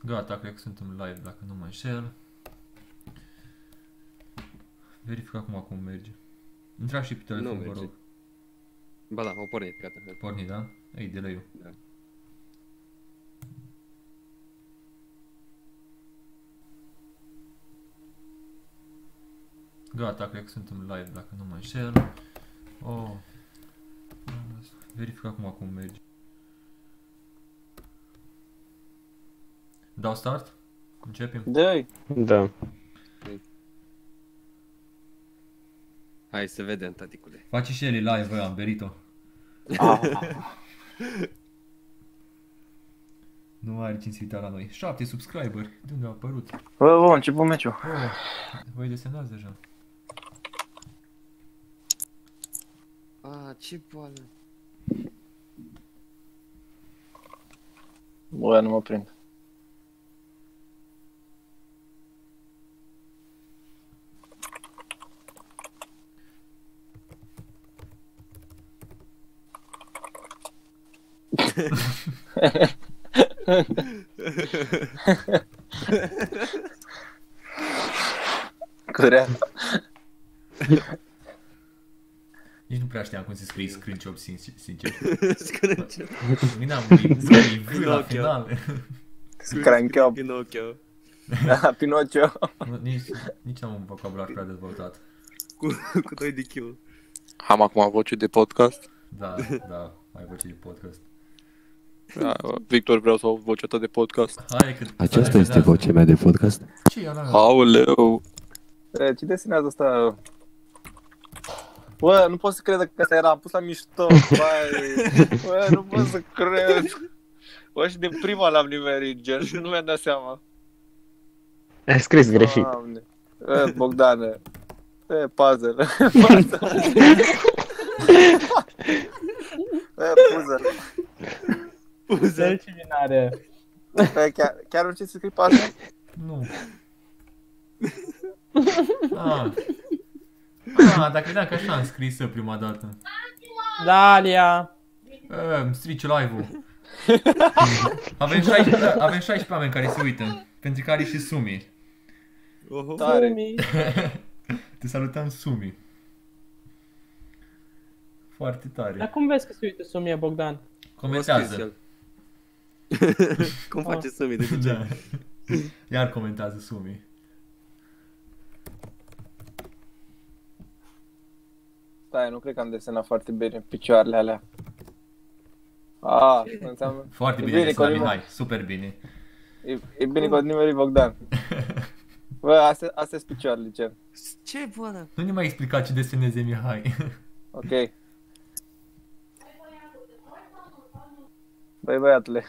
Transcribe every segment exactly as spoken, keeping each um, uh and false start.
Gata, cred că suntem live dacă nu mă înșel. Verific acum cum merge. Intrați și pe telefon, vă rog. Ba da, au pornit, gata. Pornit, da? Ei, delay-ul. Da. Gata, cred că suntem live dacă nu mă înșel. Oh. Verific acum cum merge. Dau start? Începem? Dă-i! Da. Hai să vedem, taticule. Face și el live, băi, am berit-o. Ah. Nu are cine să uita la noi. șapte subscriberi. De unde a apărut? Bă, bă, a început meciul. Oh, voi desenați deja. A, ce boală. Bă, nu mă prind. Curea. Nici nu prea știam cum se scrie screenshot, sincer. Scrânce. Mina V la final. Crancheau. Pinocchio. Da, Pinocchio. Nu, Nici, nici n-am un vocabular prea dezvoltat. Cu, cu doi de kill. Am acum voce de podcast. Da, da, mai voce de podcast. Da, Victor, vreau să aud vocea ta de podcast. Hai că Aceasta este vocea mea de podcast. Ce e ala? Aoleu! E, ce desenează asta? Bă, nu pot să cred că asta era, am pus la mișto, bai. Bă, nu pot să cred. Bă, și de prima l-am nimerit, gen, și nu mi-am dat seama. Ai scris greșit. Doamne. E, Bogdane. E, puzzle. Puzzle. E, puzzle. Puzzle. Ce vin are? E, chiar, chiar nu știi să scrii puzzle? Nu. Ah. Ah, dacă vedeam că așa am scris prima dată. Dalia! E, îmi strici live-ul. Avem șaisprezece, avem șaisprezece oameni care se uită, pentru care și Sumi. Oho. Tare. Sumi. Te salutăm, Sumi. Foarte tare. Dar cum vezi că se uită Sumia, Bogdan? Comentează. Cum face Sumi de Da. ce? Iar comentează Sumi. Stai, nu cred că am desenat foarte bine picioarele alea. Ah, înseamnă... Foarte E bine, bine, desenat, Corina. Mihai, super bine. E, e bine că o nimerit Bogdan. Bă, astea, astea sunt picioarele, cer. Ce boală? Nu ne mai explica ce deseneze Mihai. Ok. Băi, băiatule.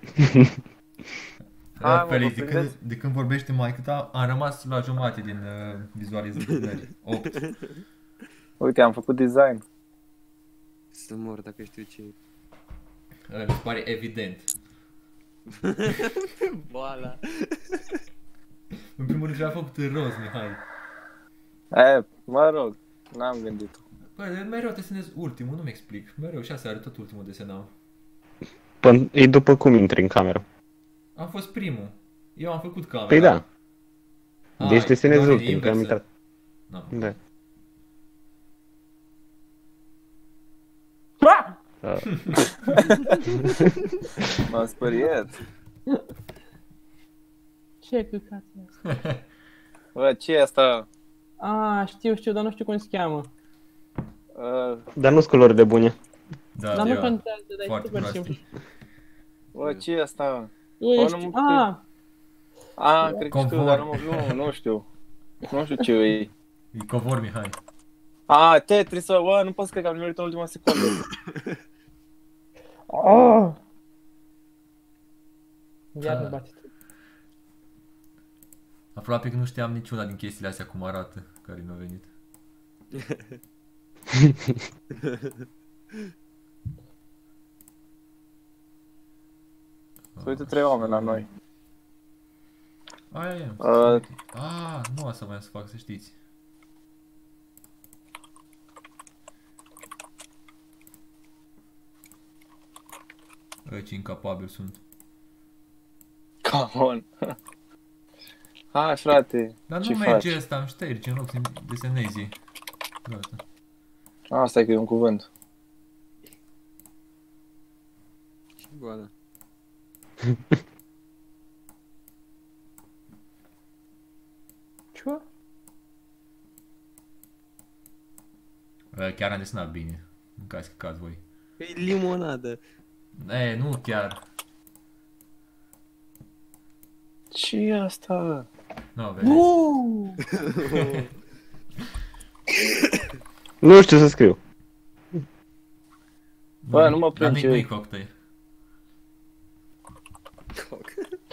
Hai, mă, Felix, vă de când, prindeți? de când vorbește maică ta, am rămas la jumate din uh, vizualizări. opt. Uite, am făcut design. Să mor dacă știu ce e. Uh, mi pare evident. Boala. În primul rând, a făcut rost, Mihai. E, mă rog, n-am gândit. Băi, mereu desenez ultimul, nu-mi explic. Mereu și asta are tot ultimul desenam. Până, e după cum intri în cameră. Am fost primul. Eu am făcut camera. Păi da, Ah, deci desenezi doar e ultim, că am inversă. intrat. No. Da. Ah! M-am speriat. Ce căcat e asta? Bă, ce e asta? Ah, știu, știu, dar nu știu cum se cheamă. Uh, Dar nu-s culori de bune. Da, Dar nu eu- contează, dar e foarte super proastă. simplu. bă, ce e asta? Tu Bă, ești... nu mă Ah, Ah, cred că știu, Conform. dar nu, nu, nu știu. Nu știu ce e. E covor, Mihai. Ah, Tetris, bă, nu pot să cred că am nimerit în ultima secundă. oh! Iar Ah. nu bate. Aproape că nu știam niciuna din chestiile astea cum arată, care mi-a venit. Se uită trei oameni la noi. Aia e. Uh, Ah, nu asta voiam să fac, să știți. Ce incapabil sunt. Come on. Hai, frate. Dar Ce nu faci? merge ăsta, îmi ștergi în loc să desenezi. Gata. Asta e că e un cuvânt. Ce boală? Ce? Bă, chiar am desenat bine. Mâncați căcați voi. E limonadă. E, nu chiar. Ce e asta? Nu, vezi. Nu știu să scriu. Bă, nu mă Dar prind ce nu-i e. cocktail. Coc.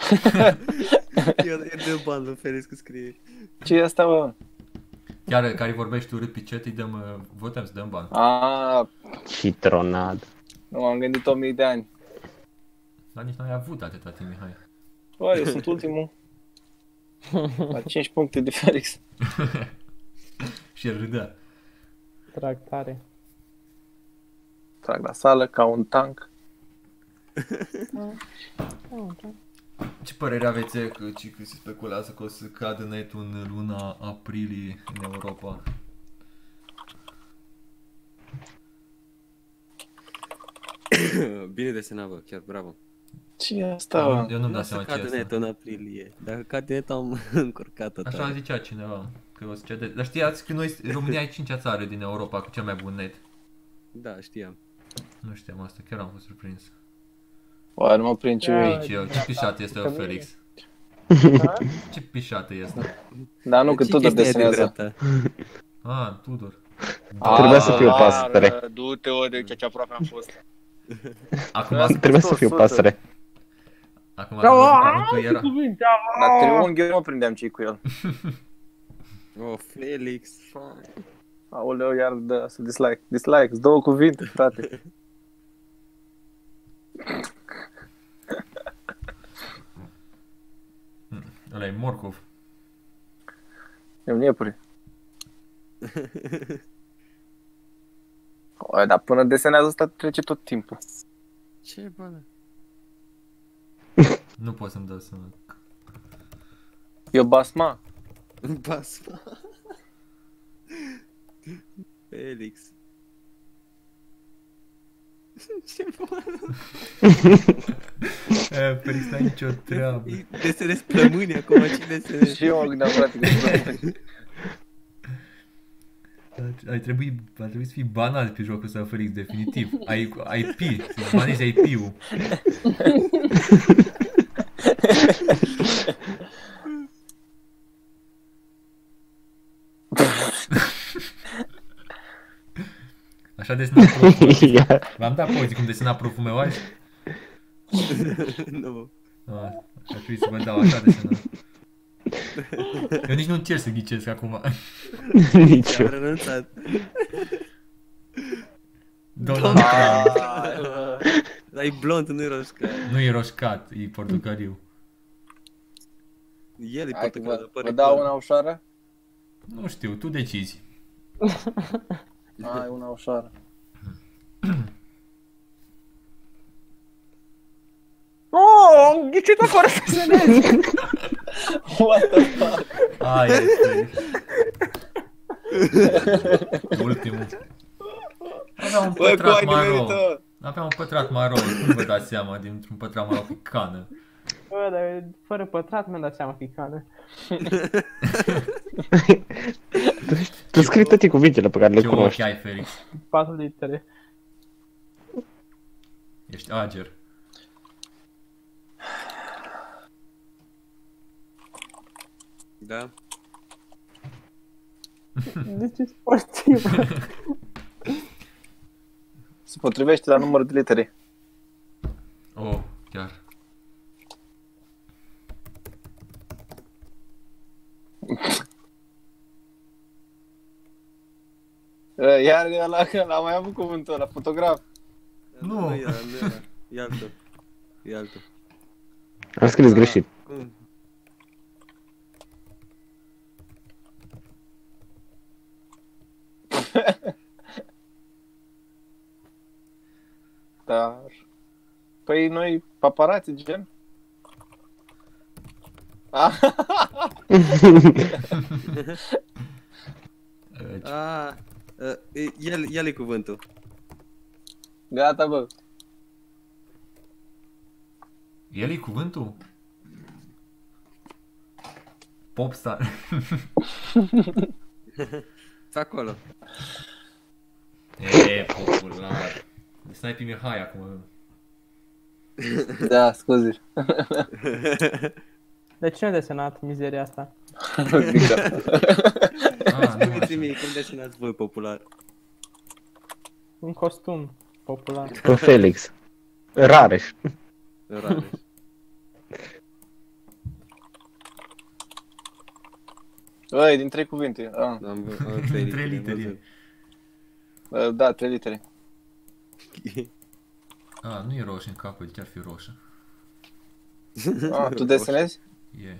Eu e de bani, nu Felix că scrie. Ce e asta, bă? Chiar care vorbești urât pe chat, îi dăm, uh, votăm să dăm bani. A, Citronad. nu m-am gândit o mie de ani. Dar nici n-ai avut atâta timp, Mihai. Bă, eu sunt ultimul. La cinci puncte de Felix. Și el râdea. Trag tare. Trag la sală ca un tank. Ce părere aveți că, ci că se speculează că o să cadă netul în luna aprilie în Europa? Bine desenat, bă, chiar bravo. Ce e asta, bă? Eu nu-mi Nu dau o să seama ce cadă este. netul în aprilie. Dacă cade netul am încurcat-o Așa tare. zicea cineva, că o să cede. Dar știați că noi, România e cincea țară din Europa cu cel mai bun net. Da, știam. Nu știam asta, chiar am fost surprins. Bă, nu mă prind ce e. Nici eu, ce pișat este o Felix? Ce pișată este? Dar nu, că Ce tot chestia e de desenează. dreapta? Ah, Tudor. Trebuia să fie o pasăre. Ară, Du-te ori ce aproape am fost. Acum, Trebuia să fie o pasăre. acum am văzut cuvântul era. Dar triunghiul nu prindeam ce cu el. Oh, Felix, fai. Aoleu, iar dă să dislike. Dislike, două cuvinte, frate. Ăla e morcov. Eu nu iepure. O, dar până desenează asta trece tot timpul. Ce bă? Nu pot să-mi dau seama. Eu basma. Basma. Felix. Ce bă? E, Felix, n-ai nicio treabă. Desenez plămâni acum, ce desenez? Și eu mă gândeam, frate, că Ai trebui, ar trebui să fii banal pe jocul ăsta, Felix, definitiv. Ai, I P, să banezi I P-ul. Așa desena proful. V-am dat poze cum desena proful meu azi? Nu. Ah, ar trebui să vă dau așa desena. Eu nici nu încerc să ghicesc acum. Nici Am eu. renunțat. Donald Trump. Dar e blond, nu-i roșcat. Nu e roșcat, e portocaliu. El e Hai că portocaliu. vă, vă dau una ușoară? Nu știu, tu decizi. Hai, una ușoară. Oh, am ghicit-o fără să desenez. What the fuck? Ai, este. Ultimul. Avea un Bă, cu pătrat ai maro. nimerit-o! Avea un pătrat maro. Cum vă dați seama dintr-un pătrat maro cu cană? Bă, dar fără pătrat mi-am dat seama că e cană. Tu scrii toate cuvintele pe care le Ce ochi cunoști. ai, Felix? Patru litere. Ești ager. Da? De ce sportiv? Se potrivește la numărul de litere. Oh, chiar. Iar ăla, ăla, am mai avut cuvântul ăla, fotograf. Nu. Nu era, nu era. E altul. E altul. Am scris greșit. Cum? Dar... Păi noi, paparații, gen? Ah, Deci, Ah, uh, el, el e cuvântul. gata, bă. el e cuvântul? Popstar. Pe acolo. E, popular. Sniper Mihai acum. Da, scuze. De ce a desenat mizeria asta? Ah, nu Spuneți-mi așa. mie cum desenați voi popular. Un costum popular. Pe Felix. Rareș. Rareș. Băi, din trei cuvinte. Ah. Am, am trei Trei litere, literi. Uh, Da, trei litere. Ah, nu e roșu în capăt, chiar fi roșă. Ah, tu desenezi? E.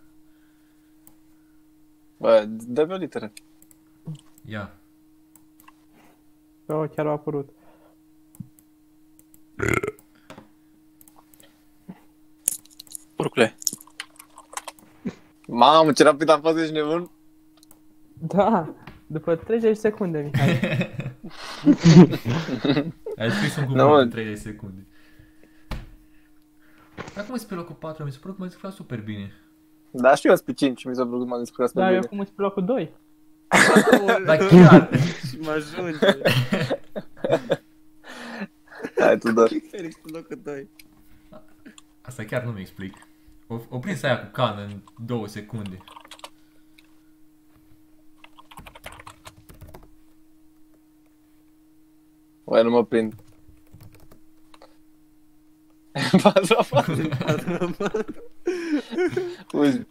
Bă, dă-mi o literă. Ia. Oh, chiar a apărut. Urcule. Mamă, ce rapid am fost, ești nebun? Da, după treizeci secunde, Mihai. Ai scris un Nu, cuvânt mă. în treizeci secunde. Acum sunt pe locul patru, mi se pare că m-a descurcat super bine. Da, și eu sunt pe cinci, mi s-a părut că m-am descurcat Da, pe eu bine. acum sunt pe locul doi. Dar chiar! Și mă ajunge. Hai, tu doar. Felix pe locul doi. Asta chiar nu mi explic. O, o prins aia cu cană în două secunde. Băi, nu mă prind. patru a patru. Uzi.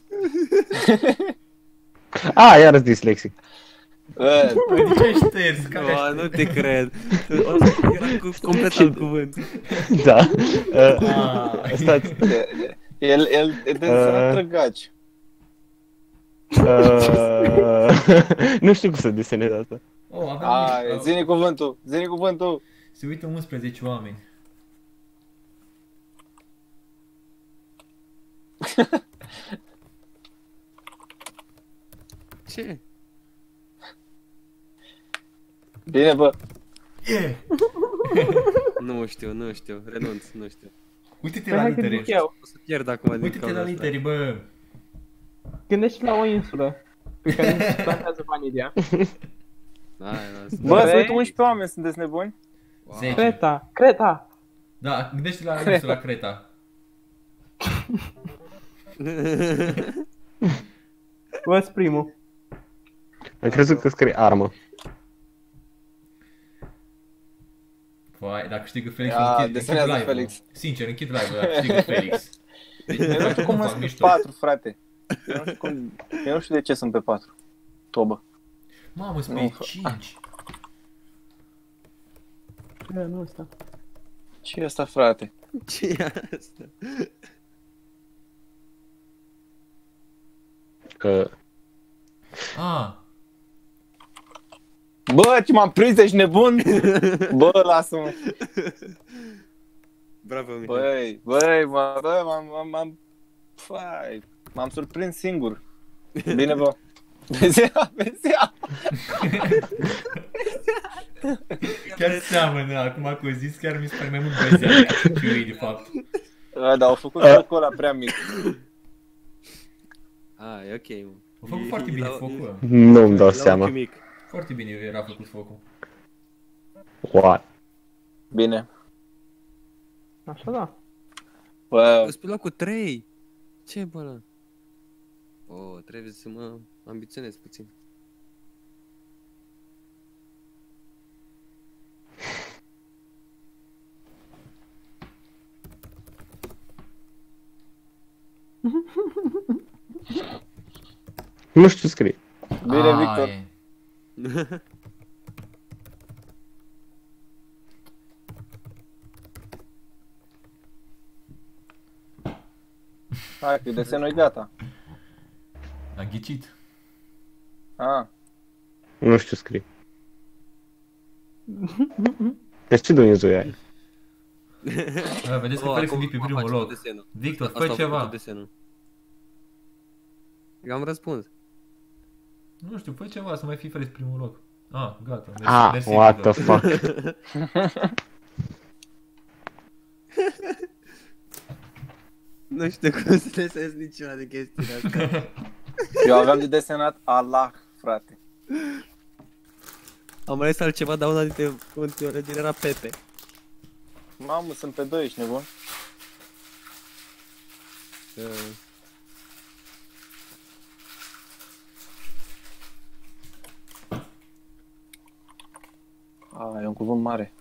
A, iarăși dislexic. Bă, Păi de ce ai șters? Care ai Oh, șters? nu te cred. O să era cu complet alt cuvânt. Da. Uh, Ah. stați. de- de- el, el e de uh. trăgaci. Uh, nu știu cum să desenez asta. Oh, avem Ai, niște- zi-ne cuvântul, zi-ne cuvântul. Se uită unsprezece oameni. Ce? Bine, bă. Yeah! Nu știu, nu știu. Renunț, nu știu. Uite-te Păi la hai că litere. zic eu. O să pierd acum din Uite-te cauza la asta. litere, bă. Gândește la o insulă pe care nu se plantează vanilia. Hai, lasă. Bă, Trei. să uit unsprezece oameni, sunteți nebuni? Wow. zece. Creta, Creta! Da, gândește la insula Creta. Vă primul. Am crezut că scrie armă. Păi, dacă câștigă Felix, Ia, închid, închid desenează live-ul. Felix. Sincer, închid live-ul dacă câștigă Felix. Eu nu știu cum fac sunt pe mișto. patru, frate. Eu nu știu cum... Eu nu știu de ce sunt pe patru. Tobă. Mamă, sunt Nu, pe fă- cinci. Da, nu ăsta. Ce e asta, frate? Ce e asta? Că Ah, Bă, ce m-am prins, ești nebun? Bă, lasă-mă. Bravo, Mihai. Băi, băi, mă, bă, m-am, m-am, m-am, fai, m-am surprins singur. Bine, bă. Vezi, vezi, chiar seamănă, acum că o zis, chiar mi se pare mai mult bezea decât Chiui, de fapt. dar au făcut jocul ăla prea mic. Ah, e ok, mă. A făcut E- foarte e bine la- focul ăla. nu-mi dau la seama. ochiul mic. Foarte bine era făcut focul. What? Bine. Așa da. Bă, Sunt pe locul trei. Ce, bă, ăla? Oh, trebuie să mă ambiționez puțin. Nu știu scrie. bine, Ah, Victor. e. Hai, că desenul e gata. Am ghicit. Ah, Nu știu scrie. Deci ce Dumnezeu e aia? Bă, vedeți că Oh, Felix acum e pe mă primul face loc. desenul. Victor, Asta fă a făcut ceva. desenul. Eu am răspuns. Nu știu, fă ceva să mai fii fresh primul loc. Ah, gata. Mersi, Ah, mersi, what the Victor. fuck. Nu știu cum să le sens niciuna de chestiile astea. Eu aveam de desenat Allah, frate. Am ales altceva, dar una dintre ultimele din era Pepe. Mamă, sunt pe doi, ești nebun? Uh, A, e un cuvânt mare.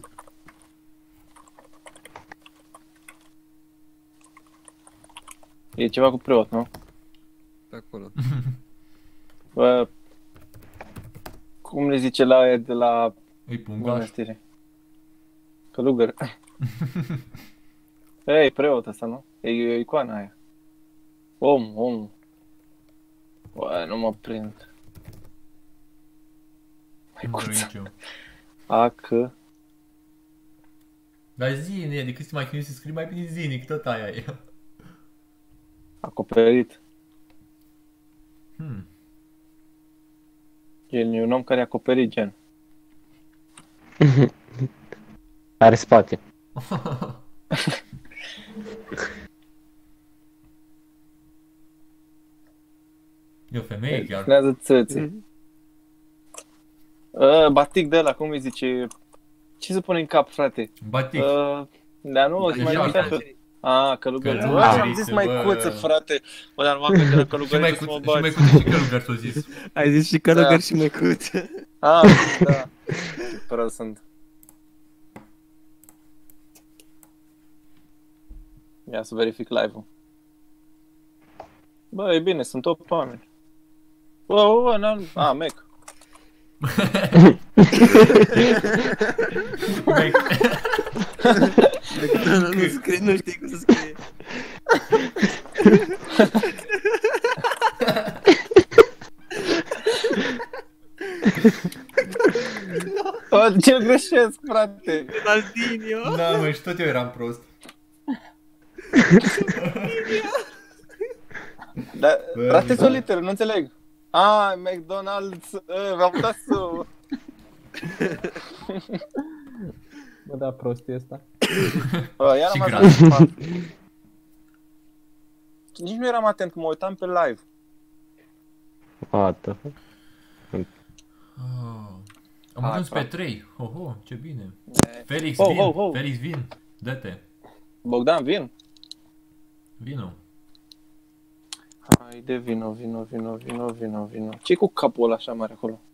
E ceva cu preot, nu? pe acolo. Bă, cum le zice la aia de la Îi pungaș. mănăstire? Călugăr. Ei, preot ăsta, nu? E, e icoana aia. Om, om. Bă, nu mă prind. Nu știu nici eu. A, că... Dar zi, de cât mai chinuit să scrii, mai bine zinic, tot aia e. Acoperit. Hmm. El e un om care e acoperit, gen. Are spate. E o femeie chiar. Flează țății. Uh, batic de ăla, cum îi zice? Ce se pune în cap, frate? Batic. Uh, dar nu, Da, se mai e numește așa. așa. Ah, călugăriță. Călugăriță, Bă, și-am zis bă. măicuță, frate. Bă, dar nu m-am gândit la Și mai călugăriță să mă cu și mai bați. cu și călugăr s-o zis. Ai zis și călugăr Da. și măcuță. Ah, da. Ce prost sunt. Ia să verific live-ul. Bă, e bine, sunt opt oameni. Bă, bă, bă, n-am... Ah, Mac. Nu scrie, nu știi cum să scrie. Bă, ce greșesc, frate? Ronaldinho. Da, mă, și tot eu eram prost. Dar, Bă, frate, da. o literă, nu înțeleg. Ah, McDonald's, uh, v-am dat să... Bă, da, prostie asta. Bă, iar Și am gras. ajuns. Nici nu eram atent, că mă uitam pe live. What the fuck. Oh. Am Hai, ajuns pe frate. trei. Ho, ho, ce bine. Felix, Ho, vin. ho, ho. Felix, vin. Dă-te. Bogdan, vin. Vino. Haide, vino, vino, vino, vino, vino, vino. Ce-i cu capul ăla așa mare acolo?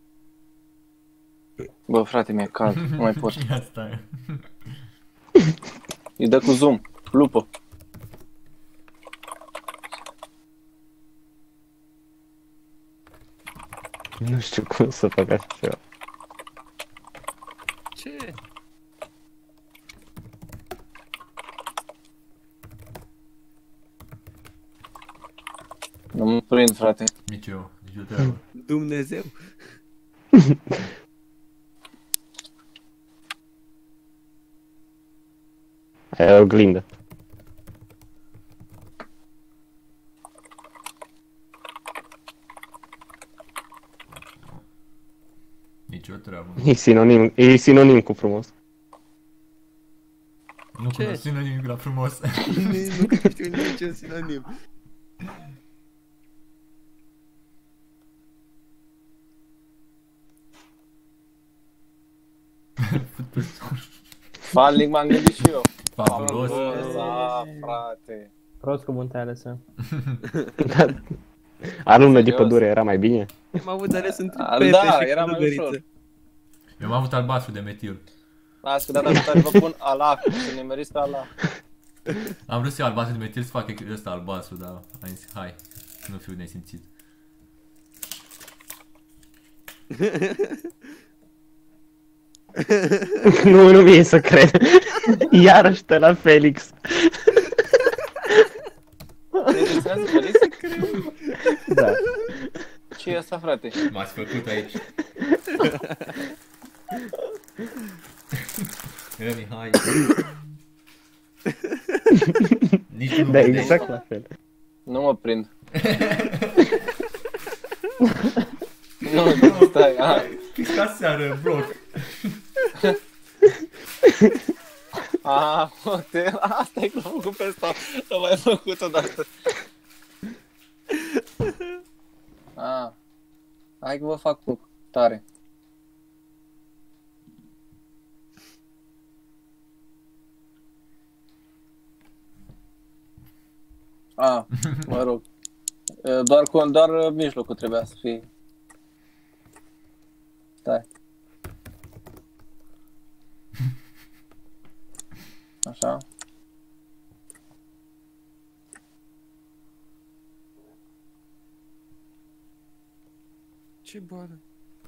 Bă, frate, mi-e cald, nu mai pot. Și asta e. Îi dă cu zoom, lupă. Nu știu cum să fac așa ceva. Ce? Nu mă prind, frate. Nici eu, nici eu treabă. Dumnezeu. Aia e oglindă. Nici eu treabă. E sinonim, e sinonim cu frumos. Nu Ce? cunosc nimic la frumos. Nici nu știu niciun sinonim. Falnic m-am gândit și eu. Fabulos. Da, frate. Prost cuvânt ai ales. Alună de Serios? pădure era mai bine? Am avut ales între A, Pepe da, și era mai călugăriță. ușor. Eu am avut albastru de metil. Las că data viitoare vă pun Allah, să ne meriți pe Allah. Am vrut să iau albastru de metil să fac ăsta albastru, dar am zis, hai, să nu fiu nesimțit. Nu, nu mi-e să cred. Iarăși te la Felix. Te desenează Felix? Da. Ce e asta, frate? M-ați făcut aici. Era Mihai. Nici tu nu Da, vedeai. exact la fel. Nu mă prind. Nu, stai, a. Fix ca seară, bloc. A, te, asta e că am făcut pe asta. Am mai făcut odată. A. Hai că vă fac cu tare. A, mă rog. Doar, cu, doar mijlocul trebuia să fie. Stai. Așa. Ce boală?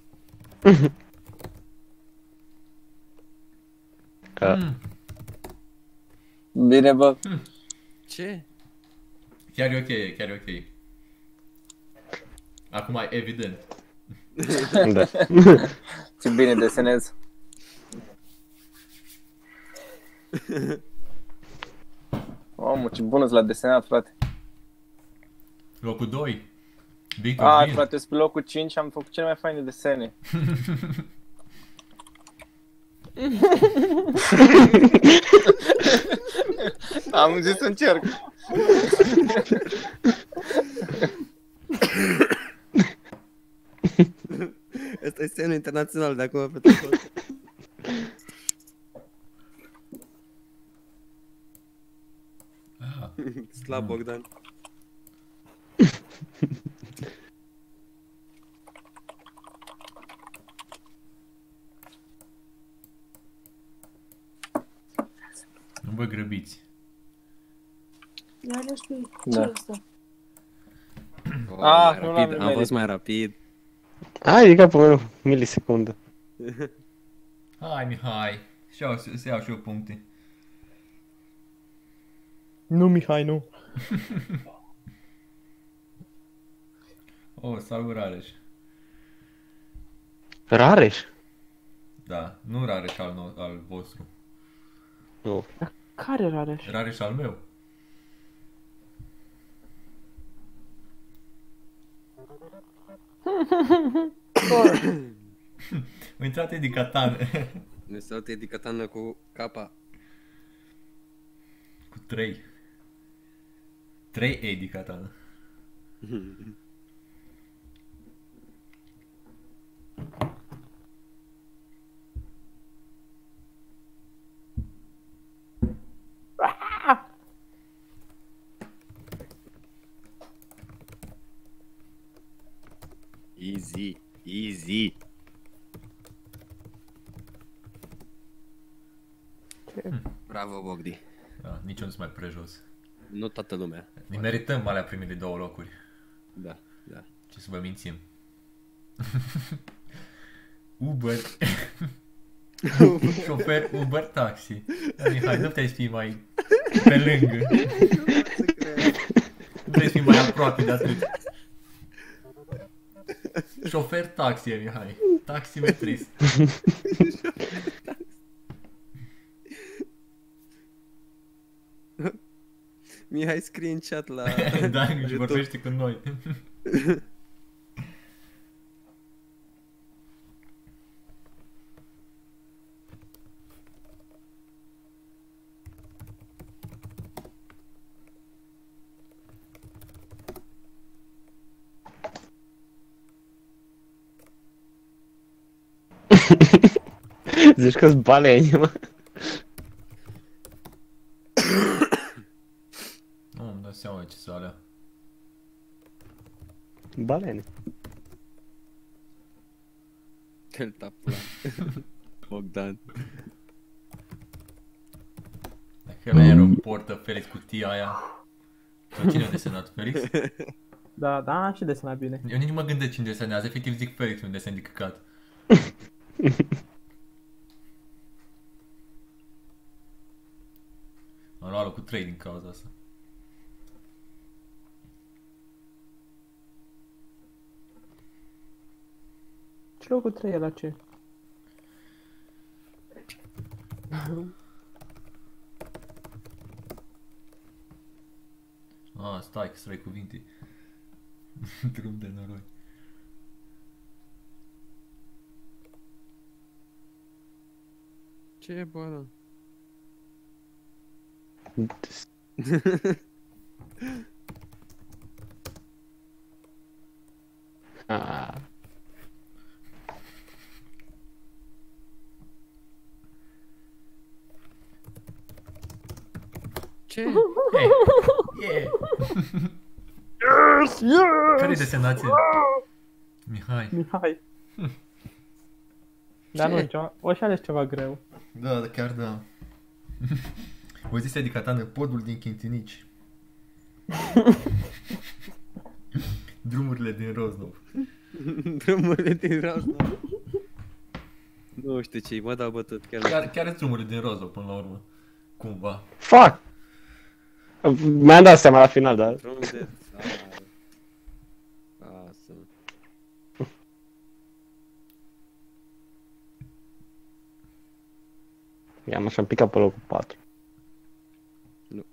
Mm. Bine, bă. Ce? Chiar e ok, chiar e ok. Acum e evident. Da. Ce bine desenez. Mamă, ce bună-s la desenat, frate. Locul doi. Victor, A, vin. frate, sunt pe locul cinci, am făcut cele mai faine desene. Am zis să încerc. Ăsta e semnul internațional de acum pe tot. Ah, Slab Bogdan. nu vă grăbiți. Ia nu știu Da. ce asta. Oh, Ah, mai nu l-am rapid. Am nimerit. fost mai rapid. Hai, e ca pe o milisecundă. Hai, Mihai. Și iau, să iau și eu puncte. Nu, Mihai, nu. Oh, salut, Rareș. Rareș? Da, nu Rareș al, no- al vostru. Nu. Care Rareș? Rareș al meu. Am intrat Edi Catan. Ne salut Edi Catana cu capa. Cu trei. Trei Edi Catan. Easy, easy. Bravo, Bogdi. Da, nici eu nu sunt mai prejos. Nu toată lumea. Ne merităm alea primele două locuri. Da, da. Ce să vă mințim. Uber. Șofer Uber Taxi. Da, Mihai, nu puteai să fii mai pe lângă. Nu puteai să fii mai aproape de atât. Șofer taxi, Mihai. Taximetrist. Mihai, scrie în chat la... Da, și YouTube. vorbește cu noi. Zici că-s baleni, mă. Nu, îmi dau seama ce să alea. Baleni. Îl tapula. Bogdan. Dacă ăla era un portă Felix cutia aia. Sau cine a desenat? Felix? Da, da, am și desenat bine. Eu nici nu mă gândesc cine desenează, efectiv zic Felix un desen de căcat. Am luat locul trei din cauza asta. Ce locul trei e la ce? Ah, stai că să cuvinte. Drum de noroi. Ce e boală? Ah. Ce? Yeah! Care-i desenație? Mihai. Mihai. Dar nu, ceva, o și ales ceva greu. Da, da, chiar da. O zis Edi Catane, podul din Chintinici. Drumurile din Roznov. Drumurile din Roznov. Nu știu ce-i, mă dau bătut chiar. Chiar, chiar drumurile din Roznov până la urmă. Cumva. Fuck! Mi-am dat seama la final, dar... Drum de țară. Lasă. I-am așa picat pe locul patru. Nu.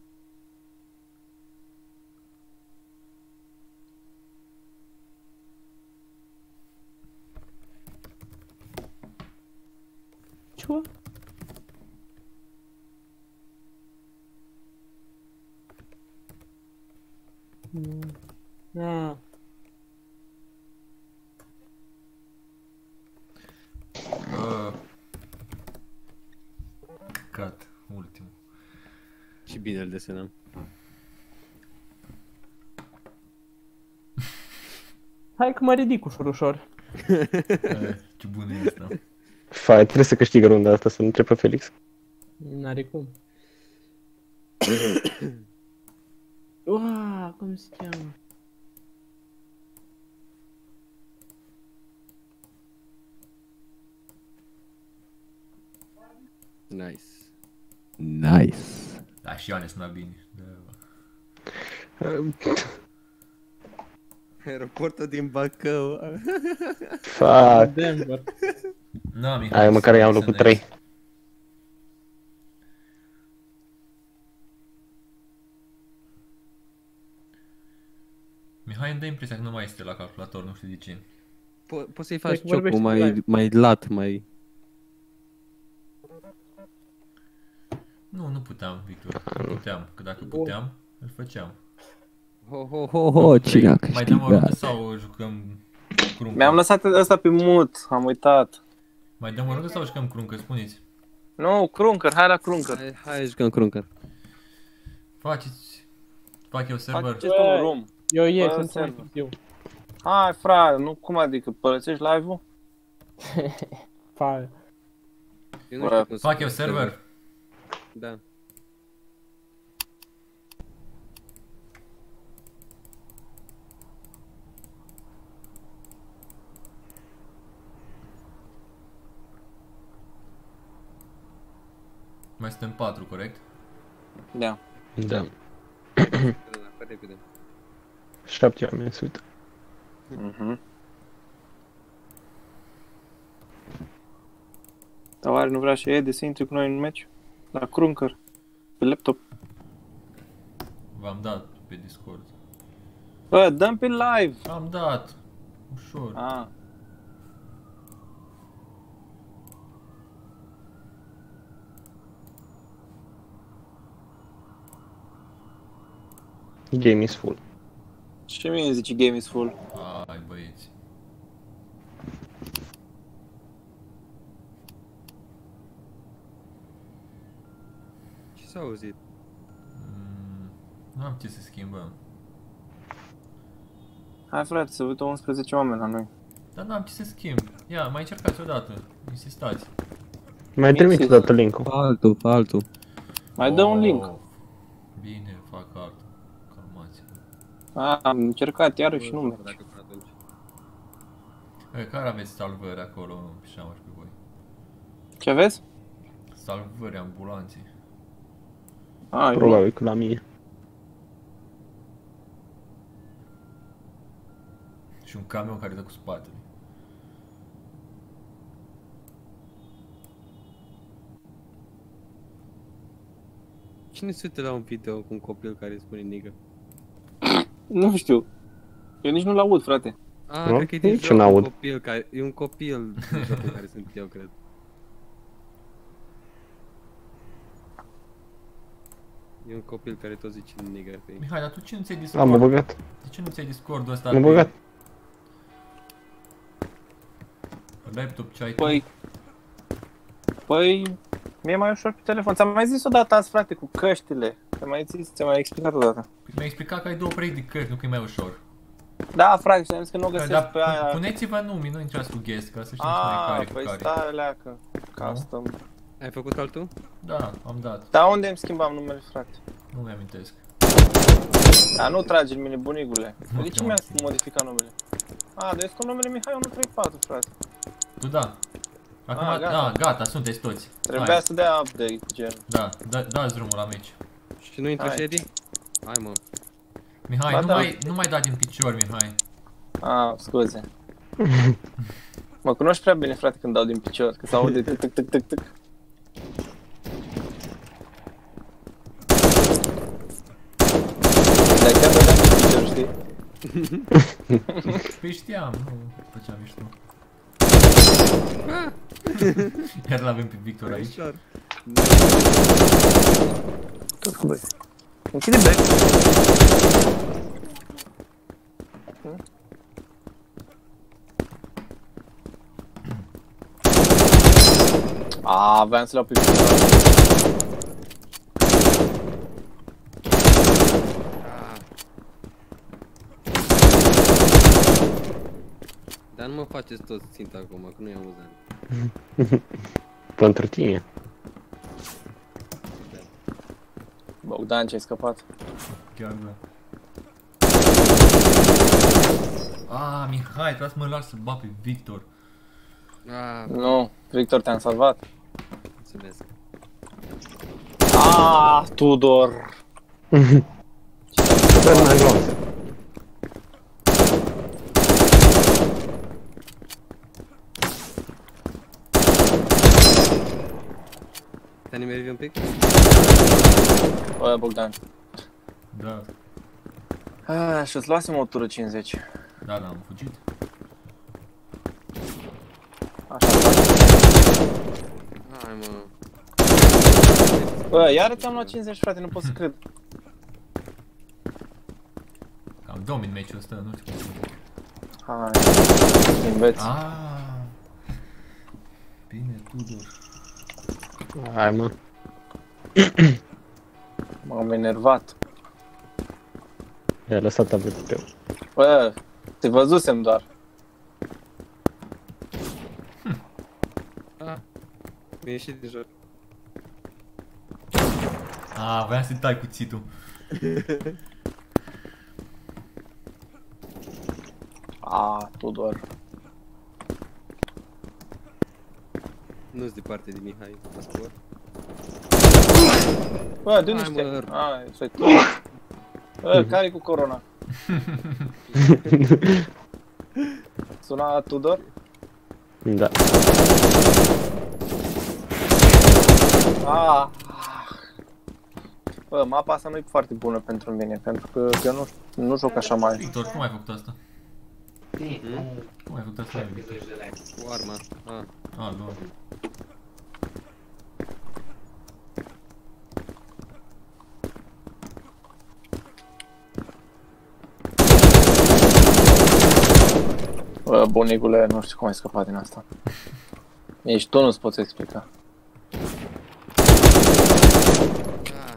Ce? Ah. Uh, cat, ultimul. Și bine îl desenăm. Hai că mă ridic ușor, ușor. Eh, ce bun e asta. Fai, trebuie să câștigă runda asta, să nu întreb pe Felix. N-are cum. Uaa, cum se cheamă? Nice. Nice. Da, și Ioane suna bine. Da. Aeroportul din Bacău. Fuck. Denver. Na, Mihai, Hai, măcar i-am locul trei. Mihai îmi dă impresia că nu mai este la calculator, nu știu de ce. Po- poți să-i Cred faci că ciocul vorbești mai, live. mai lat, mai... Nu, nu puteam, Victor. Nu puteam, că dacă puteam, îl făceam. Ho, ho, ho, ho, cine a Mai dăm o rundă câștigat? sau jucăm cruncă? Mi-am lăsat ăsta pe mut, am uitat. Mai dăm o rundă sau jucăm cruncă, spuneți? Nu, Crunker, hai la Crunker. Hai, hai, jucăm crunker. Faceți... Fac eu server. Faceți un room. Eu ies, Bă, sunt mai server. târziu. Hai, frate, nu, cum adică, părăsești live-ul? Fai. Eu Bă, știu cum să Fac eu fac server. Da. Mai suntem patru, corect? Da. Da. Foarte repede. Șapte oameni, se uită. Mhm. Dar oare nu vrea și Edi să intri cu noi în meci? La Crunker. Pe laptop. V-am dat pe Discord. Bă, dăm pe live! Am dat. Ușor. Ah. Game is full. Și mie îmi zice game is full. Ai, băieți. Ce s-a auzit? Mm, nu am ce să schimbăm. Hai frate, să uită unsprezece oameni la noi. Dar n-am ce să schimb. Ia, mai încercați odată. Insistați. Mai trimit o dată link-ul. Altul, altul. Mai dă un link. Oh, bine, fac altul. Calmați-vă. Ah, am încercat iarăși și nu merge. Dacă până atunci. E, care aveți salvări acolo, pișauri pe voi? Ce vezi? Salvări, ambulanții. Ah, eu Probabil că la mie. Și un camion care dă cu spatele. Cine se uită la un video cu un copil care îi spune nigă? nu știu. Eu nici nu-l aud, frate. Ah, Nu? cred că e din Nici joc, n-aud. un copil care, e un copil din jocul în care sunt eu, cred. E un copil care tot zice nigger pe ei. Mihai, dar tu ce nu ți-ai Am Discord? mă băgat. De ce nu ți-ai Discord-ul ăsta M-am băgat. pe laptop ce ai tu? Păi... Păi... Mi-e mai ușor pe telefon. Ți-am mai zis odată azi, frate, cu căștile. Ți-am mai zis, ți-am mai explicat odată. Mi-ai explicat că ai două perechi de căști, nu că e mai ușor. Da, frate, și am zis că nu o găsesc Dar pe aia. puneți-vă nume, nu intrați cu guest, ca să știți mai Ah, care cu păi care. stai, leacă. Custom. Ai făcut altul? Da, am dat. Dar unde îmi schimbam numele, frate? Nu mi-amintesc. Dar nu tragi în mine, bunicule. Nu De ce te mi-a mai- modificat numele? Ah, deci cu numele Mihai unu trei patru, frate. Tu da. Acum, Ah, gata. da, gata, sunteți toți. Trebuia Hai, să dea update, gen. da, da, dați drumul la meci. Și nu intră Hai. Shady? Hai mă. Mihai, Ba nu, da. mai, nu mai da din picior, Mihai. Ah, scuze. Mă cunoști prea bine, frate, când dau din picior, că s-aude tic tic tic tic tic. Dar chiar dădeam din picior, știi? Păi știam, nu făceam mișto. Iar l-avem pe Victor aici. Ușor. Tot cu băi. Închide bec. A, aveam să-l iau pe picior. Ah. Dar nu mă faceți toți ținta acum, că nu e amuzant. Pentru tine. Bogdan, ce-ai scăpat? Chiar da. Ah, Mihai, trebuie să mă las să bat pe Victor. Ah, Nu, Victor, te-am salvat. mulțumesc. Ah, Tudor. Super mai glonț. Te animezi un pic? Bă, Bogdan. Da, Ah, și-ți luasem o tură cincizeci. da, da, am fugit. Așa faci. Hai mă. Bă, iară ți-am luat cincizeci, frate, nu pot să cred. Cam domin meciul ăsta, nu știu cum. Hai, înveți. Ah, bine, Tudor. Hai mă. M-am enervat. I-a lăsat tabletul tău. Bă, te văzusem doar. Ah. Mi-e ieșit din joc. Ah, voiam să tai cuțitul. Ah, Tudor. Nu-s departe de Mihai, la scor. Bă, de unde Hai, știi? mă. Ah, stai tu. Bă, care-i cu corona? Suna Tudor? Da. Ah. Bă, mapa asta nu e foarte bună pentru mine, pentru că eu nu, nu joc așa mai. Victor, cum ai făcut asta? Hmm? Cum ai făcut asta, Victor? Cu arma. Ah. Ah, doar. Bă, bunicule, nu știu cum ai scăpat din asta. Ești tu, nu-ți poți explica. Ah.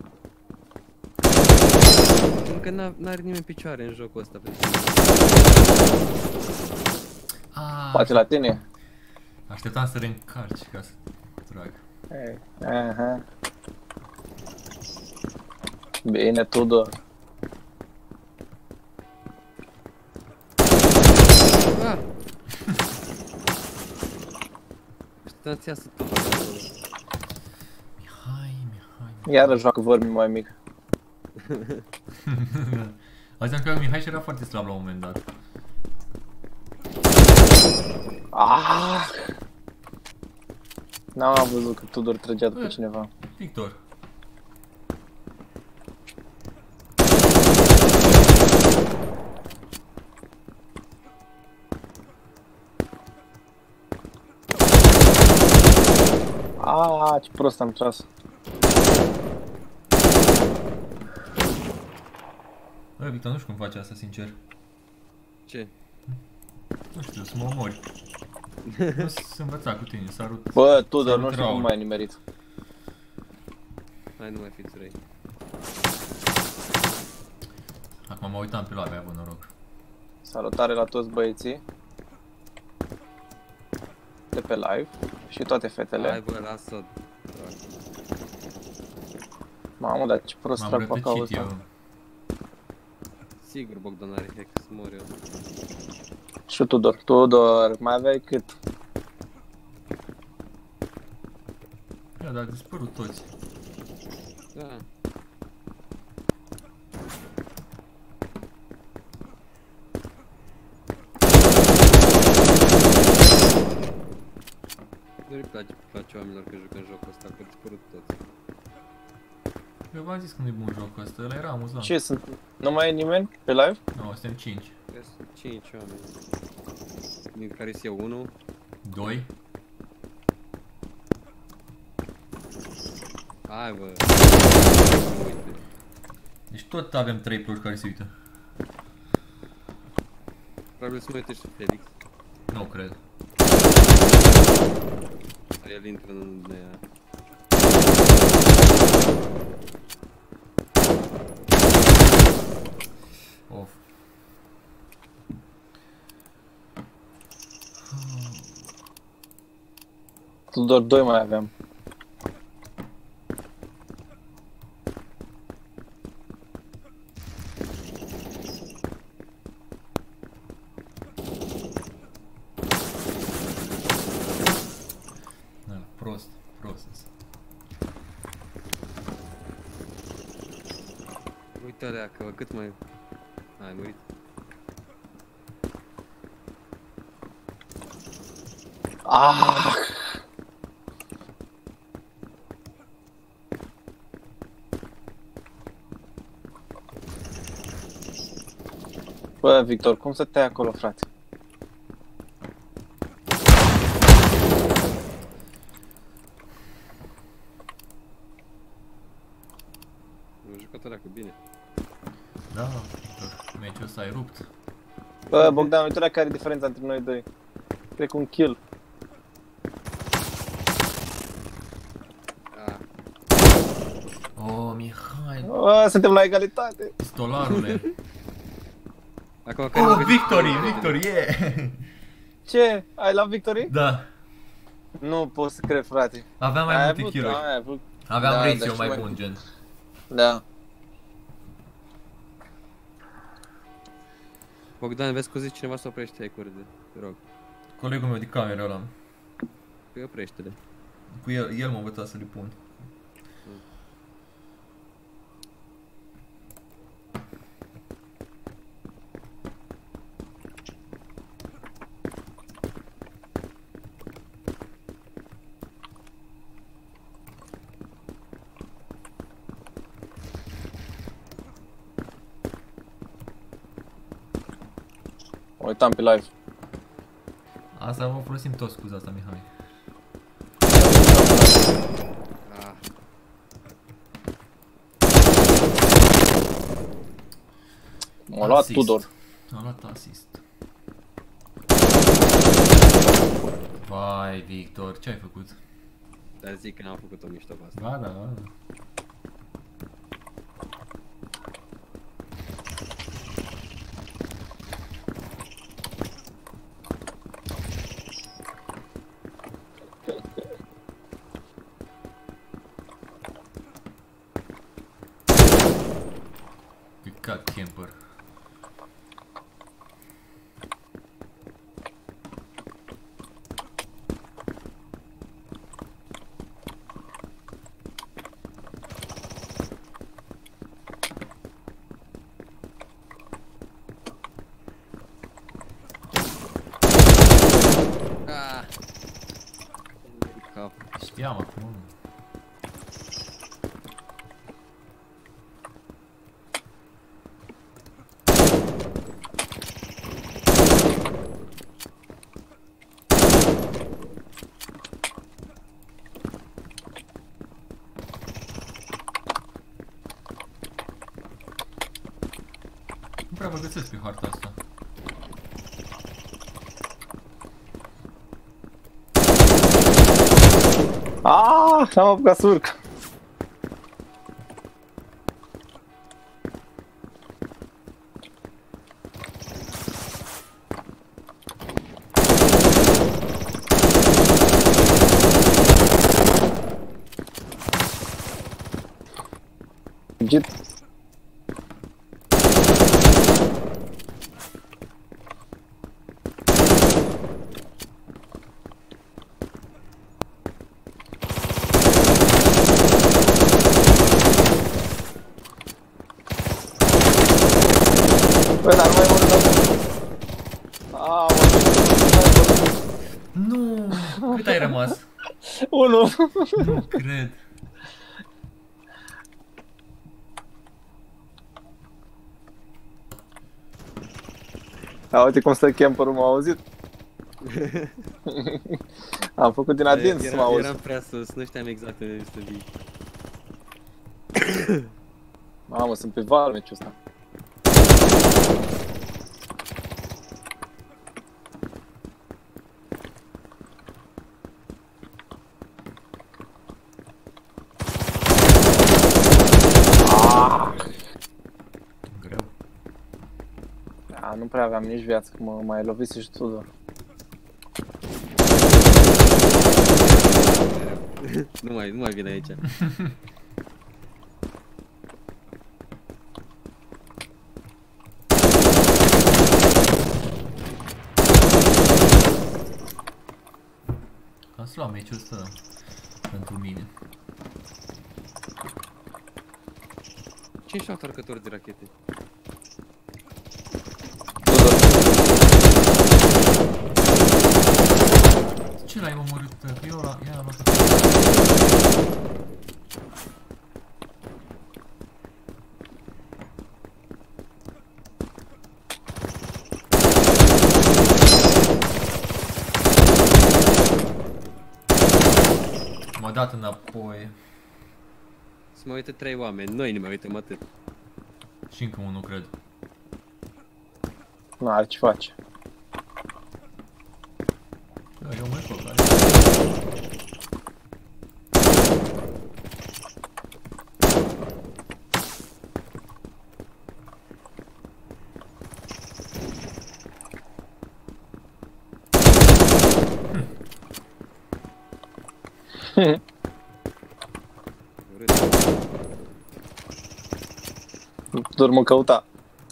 Încă n-a- n-are nimeni picioare în jocul ăsta. Pentru Ah, Poate la tine? așteptam să reîncarci ca să trag. Aha. Bine, Tudor. Ah! Așteptam să iasă tot acolo. Mihai, Mihai. Iară joacă vorbi mai mic. Auzeam că Mihai și era foarte slab la un moment dat. Ah! N-am văzut că Tudor trăgea după cineva. Victor. Aaaa, ce prost am tras. Bă, Victor, nu știu cum faci asta, sincer. Ce? Nu știu, să mă omori. Nu s-a învățat cu tine, salut. Bă, Tudor, Salut, nu știu Raul. cum mai ai nimerit. Hai, nu mai fiți răi. Acum mă uitam pe live, ai avut noroc. Salutare la toți băieții de pe live și toate fetele. Hai, bă, lasă. Mamă, dar ce prost M-am fac pe acolo rătăcit ăsta. eu. Sigur, Bogdan are hack să mor eu. Și Tudor, Tudor, mai aveai cât? Ia, dar au dispărut toți. Da. Nu-i place, place oamenilor că jucă în jocul ăsta, că au dispărut toți. Eu v-am zis că nu-i bun jocul ăsta, ăla era amuzant. Ce sunt? Nu mai e nimeni pe live? Nu, suntem cinci. Cred că sunt cinci oameni. Din care sunt eu unul. doi. Hai, bă. Uite. Deci tot avem trei plus care se uită. Probabil să mă uite și Felix. Nu cred. El intră în ea. Of. Tudor, doi mai aveam. Da, prost, prost ăsta. Uite alea, că cât mai... Ai murit. Ah! Bă, Victor, cum să te ai acolo, frate? Nu jucătoarea cu bine. Da, meciul ăsta ai rupt. Bă, Bogdan, uite la care e diferența între noi doi. Cred că un kill. Ah, Oh, Mihai, Bă, suntem la egalitate. pistolarule. acum care Oh, mă victory, victory, yeah! Ce? Ai la victory? Da, Nu pot să cred, frate. aveam mai Ai multe avut, kill-uri. ai avut. Aveam Da, ratio dar și mai mai- bun, gen. Da. Bogdan, vezi că zici cineva să oprește ai curte, te rog. Colegul meu de cameră ăla. Păi oprește-le. Cu el, el m-a învățat să le pun. Mă uitam pe live. Asta vă folosim toți scuza asta, Mihai. Ah, M-a luat Asist. Tudor. Am luat asist. Vai, Victor, ce ai făcut? dar zic că n-am făcut o mișto pe asta. Da, da, da. Picat camper. Ah! Cap. Știam acum. prea vă găsesc pe harta asta. Aaaa, n-am apucat să urc. Git. Bă, dar nu mai mor dată. Aaa, Nu! Cât ai rămas? unu. Nu cred. A, uite cum stă camperul, m-a auzit? Am făcut din adins să mă Era, auzi. eram prea sus, nu știam exact unde să vii. Mamă, sunt pe val meciul ăsta. Greu. Da, nu prea aveam nici viață, că mă mai lovise și Tudor. Nu mai, nu mai vin aici. Am să luam meciul ăsta pentru mine. cinci întorcători de rachete. Ce l-ai omorât? Eu la... Ia la... M-a dat înapoi. Să mă uite trei oameni, noi ne mai uităm atât. Și încă unul, cred. Nu are ce face. Da, eu mai fac, Tudor mă căuta.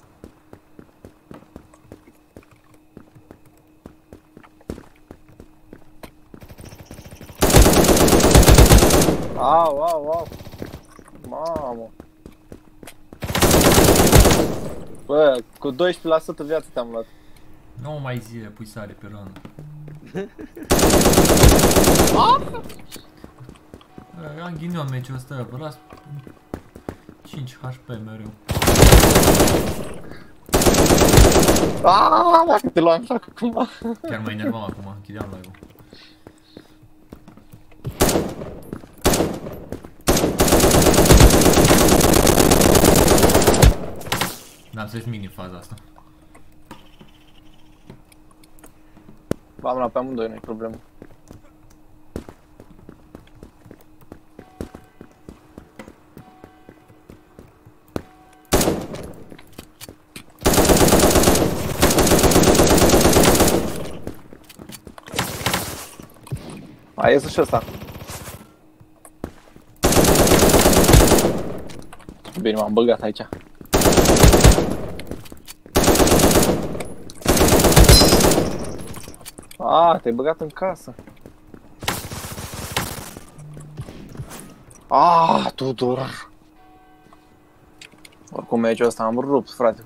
Au, au, au. Mamă. Bă, cu doisprezece la sută viață te-am luat. nu mai zile, pui sare pe rană. Am ghinion meciul ăsta, vă las cinci H P mereu. Aaaa, dacă te luam acum. Chiar mă enervam acum, închideam live-ul. N-am să-ți mini faza asta. V-am luat pe amândoi, nu-i problemă. Mai iese și ăsta. Bine, m-am băgat aici. Ah, te-ai băgat în casă. Ah, Tudor. Oricum meciul ăsta am rupt, frate.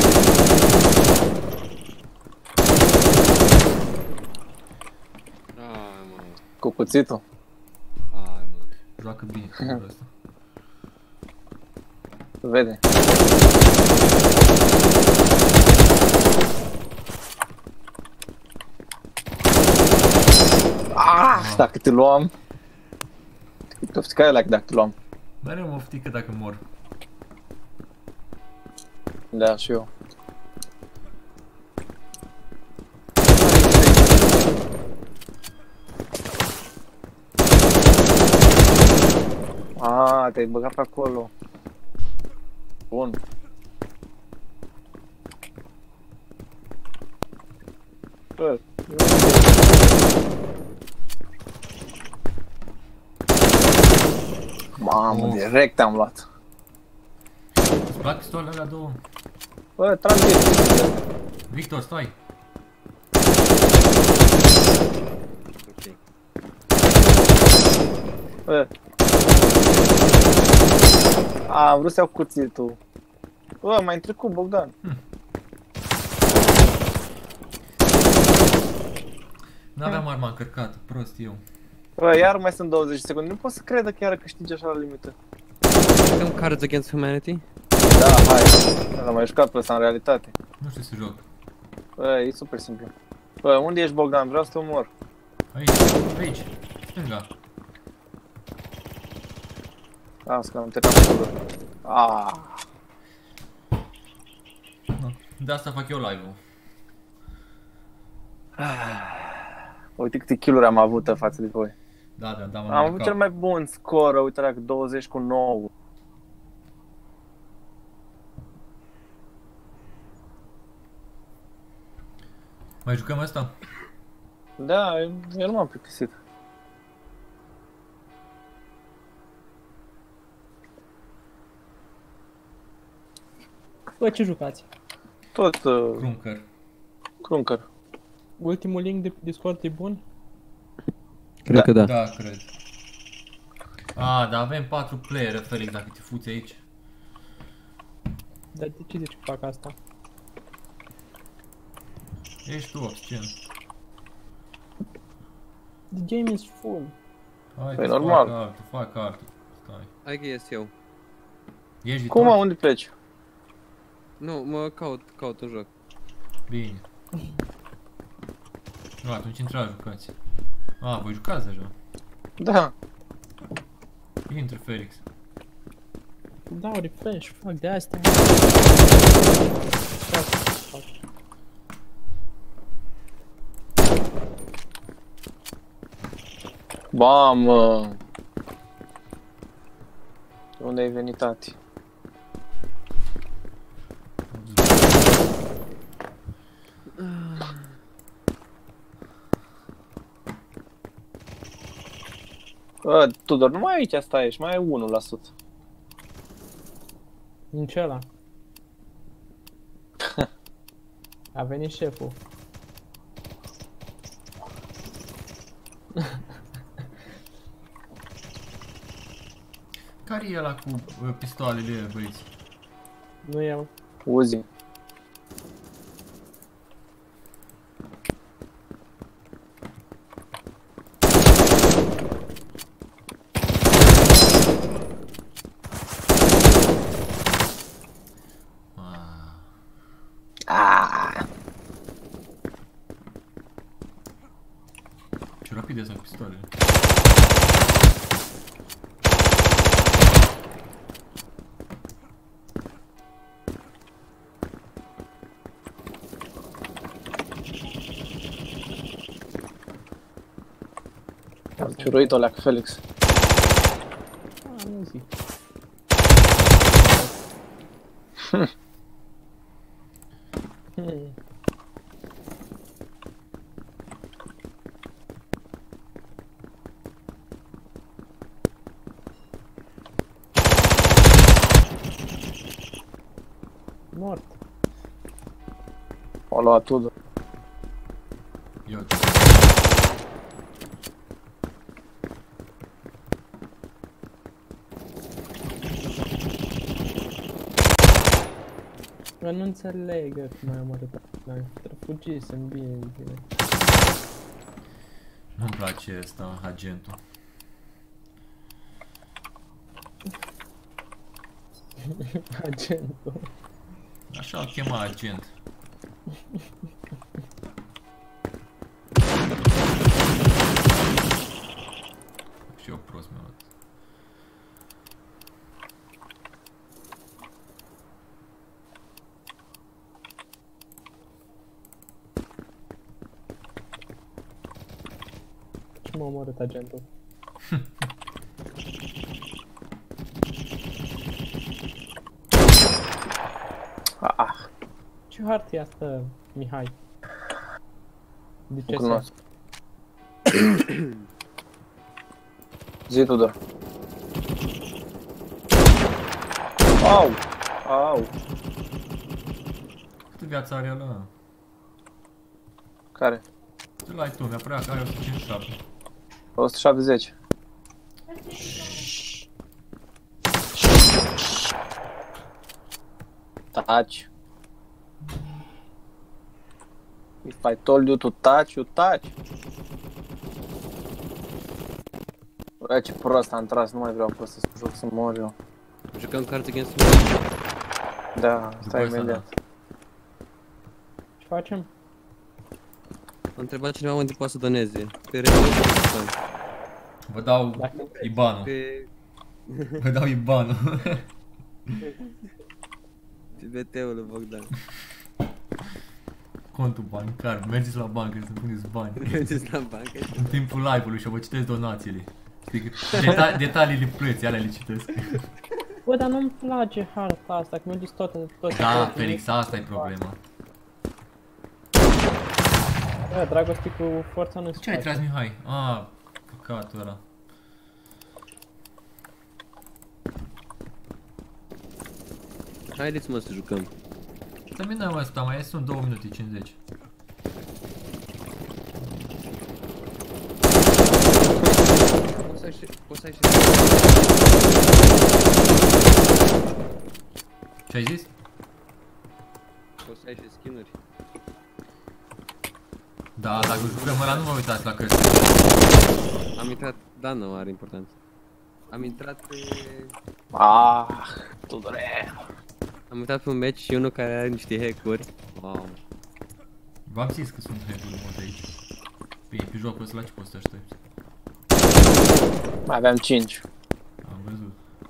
Ai, mă. Cu cuțitul. Ai, mă. Joacă bine cu ăsta. Vede. Ah, dacă te luam. Te ofticai ăla dacă te luam. Mereu mă oftică dacă mor. Da, și eu. A, te-ai băgat pe acolo. Bun. Bă. Mamă, Oh. direct am luat. Îți plac pistolele la două? Bă, trage. Victor, stai! Ok. Bă. A, am vrut să iau cuțitul. Bă, m-ai trecut, Bogdan. N-aveam arma încărcată, prost eu. Bă, iar mai sunt douăzeci de secunde. Nu pot să cred că iară câștigi așa la limită. Jucăm Cards Against Humanity? Da, hai. L-am mai jucat pe ăsta în realitate. Nu știu să joc. Bă, e super simplu. Bă, unde ești, Bogdan? Vreau să te omor. Aici, aici, stânga. Las că am terminat cu Ah. De asta fac eu live-ul. Uite câte kill-uri am avut față de voi. Da, da, da, m-am Am avut marcat. cel mai bun scor, uite la douăzeci cu nouă. Mai jucăm asta? Da, eu, eu nu m-am plictisit. Bă, ce jucați? Tot uh, Crunker. Crunker. Ultimul link de Discord e bun? Cred că da. Da, cred. A, dar avem patru playere, Felix, dacă te fuți aici. Dar de ce zici că fac asta? Ești tu obscen. The game is full. Hai, Păi că normal. fac altul, fac altul. Stai. Hai că ies eu. Ești Cum, mă, viitor? unde pleci? Nu, mă caut, caut un joc. Bine. Nu, atunci intra, jucați. A, voi jucați deja. Da. Intră, Felix. Dau refresh, fac de asta. Mamă. De unde ai venit, tati? Bă, Tudor, nu mai aici stai, ești mai ai unu la sută. Nici ăla. A venit șeful. Care e ăla cu uh, pistoalele, băieți? Nu eu. Uzi. Ah. Ce rapide sunt pistoalele. Am ciuruit o leac, Felix. Ah, nu zic. Hmm. Mort. O luat Tudor. Eu. Bă, nu înțeleg cum ai omorât ăla. Fugisem bine, bine. Nu-mi place ăsta, agentul. Agentul. Așa îl chema agent. Și eu prost mi-am luat. Ce m-a omorât agentul? Ah, Ce hartă e asta, Mihai? De ce nu să... cunosc. Zi tu, doar. Au! Au! Câtă viață are ăla? Care? Îl ai tu, mi-a părea că are o sută cincizeci și șapte. o sută șaptezeci. Taci. If I told you to touch, you touch. Bă, ce prost am tras, nu mai vreau prost să joc să mor eu. Jucăm Cards Against Humanity. Da, După stai asta, imediat. Ce facem? A întrebat cineva unde poate să doneze. Pe Revolut sau Vă dau Dacă vrei. IBAN-ul. pe Vă dau IBAN-ul. pe B T-ul lui Bogdan. Contul bancar, mergeți la bancă să puneți bani. Mergeți la bancă. În timpul live-ului și vă citesc donațiile. Știi că deta- detaliile plății, alea le citesc. Bă, dar nu-mi place harta asta, că mi-a dus toate, toate. Da, toate. Felix, asta e problema. Bă, dragoste cu forța nu se Ce ai face. tras, Mihai? Ah, păcatul ăla. Haideți mă să jucăm. Terminăm asta, mai sunt două minute cincizeci. Poți să ai și... Poți să ai și... Ce ai zis? Poți să ai și skin-uri. Da, dacă jucăm ăla nu vă uitați la cărți. Am intrat... Da, nu are importanță. Am intrat pe... Ah, Tudore. Am intrat pe un match și unul care are niște hack-uri. Wow. V-am zis că sunt hack-uri multe aici. Bine, pe jocul ăsta la ce poți să te aștepți? Mai aveam cinci. Am văzut.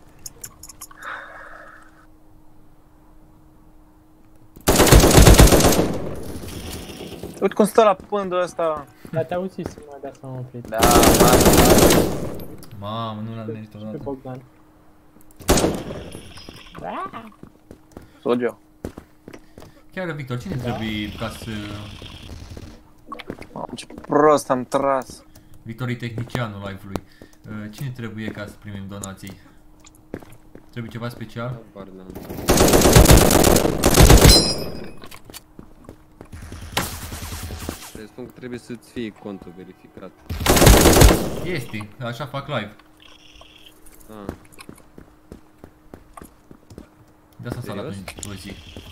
Uite cum stă la pândul ăsta. Dar te auzisem, mai de asta m-am oprit. Da, da. Mamă, nu l-am venit Pe odată. Bogdan. Sogio. Chiar, Victor, cine trebuie ca să... Mamă, ce prost am tras. Victor e tehnicianul live-ului. Uh, Cine trebuie ca să primim donații? Trebuie ceva special? Habar n-am. Trebuie spun că trebuie să-ți fie contul verificat. Este, așa fac live. Ah. De asta s-a luat Serios? o zi.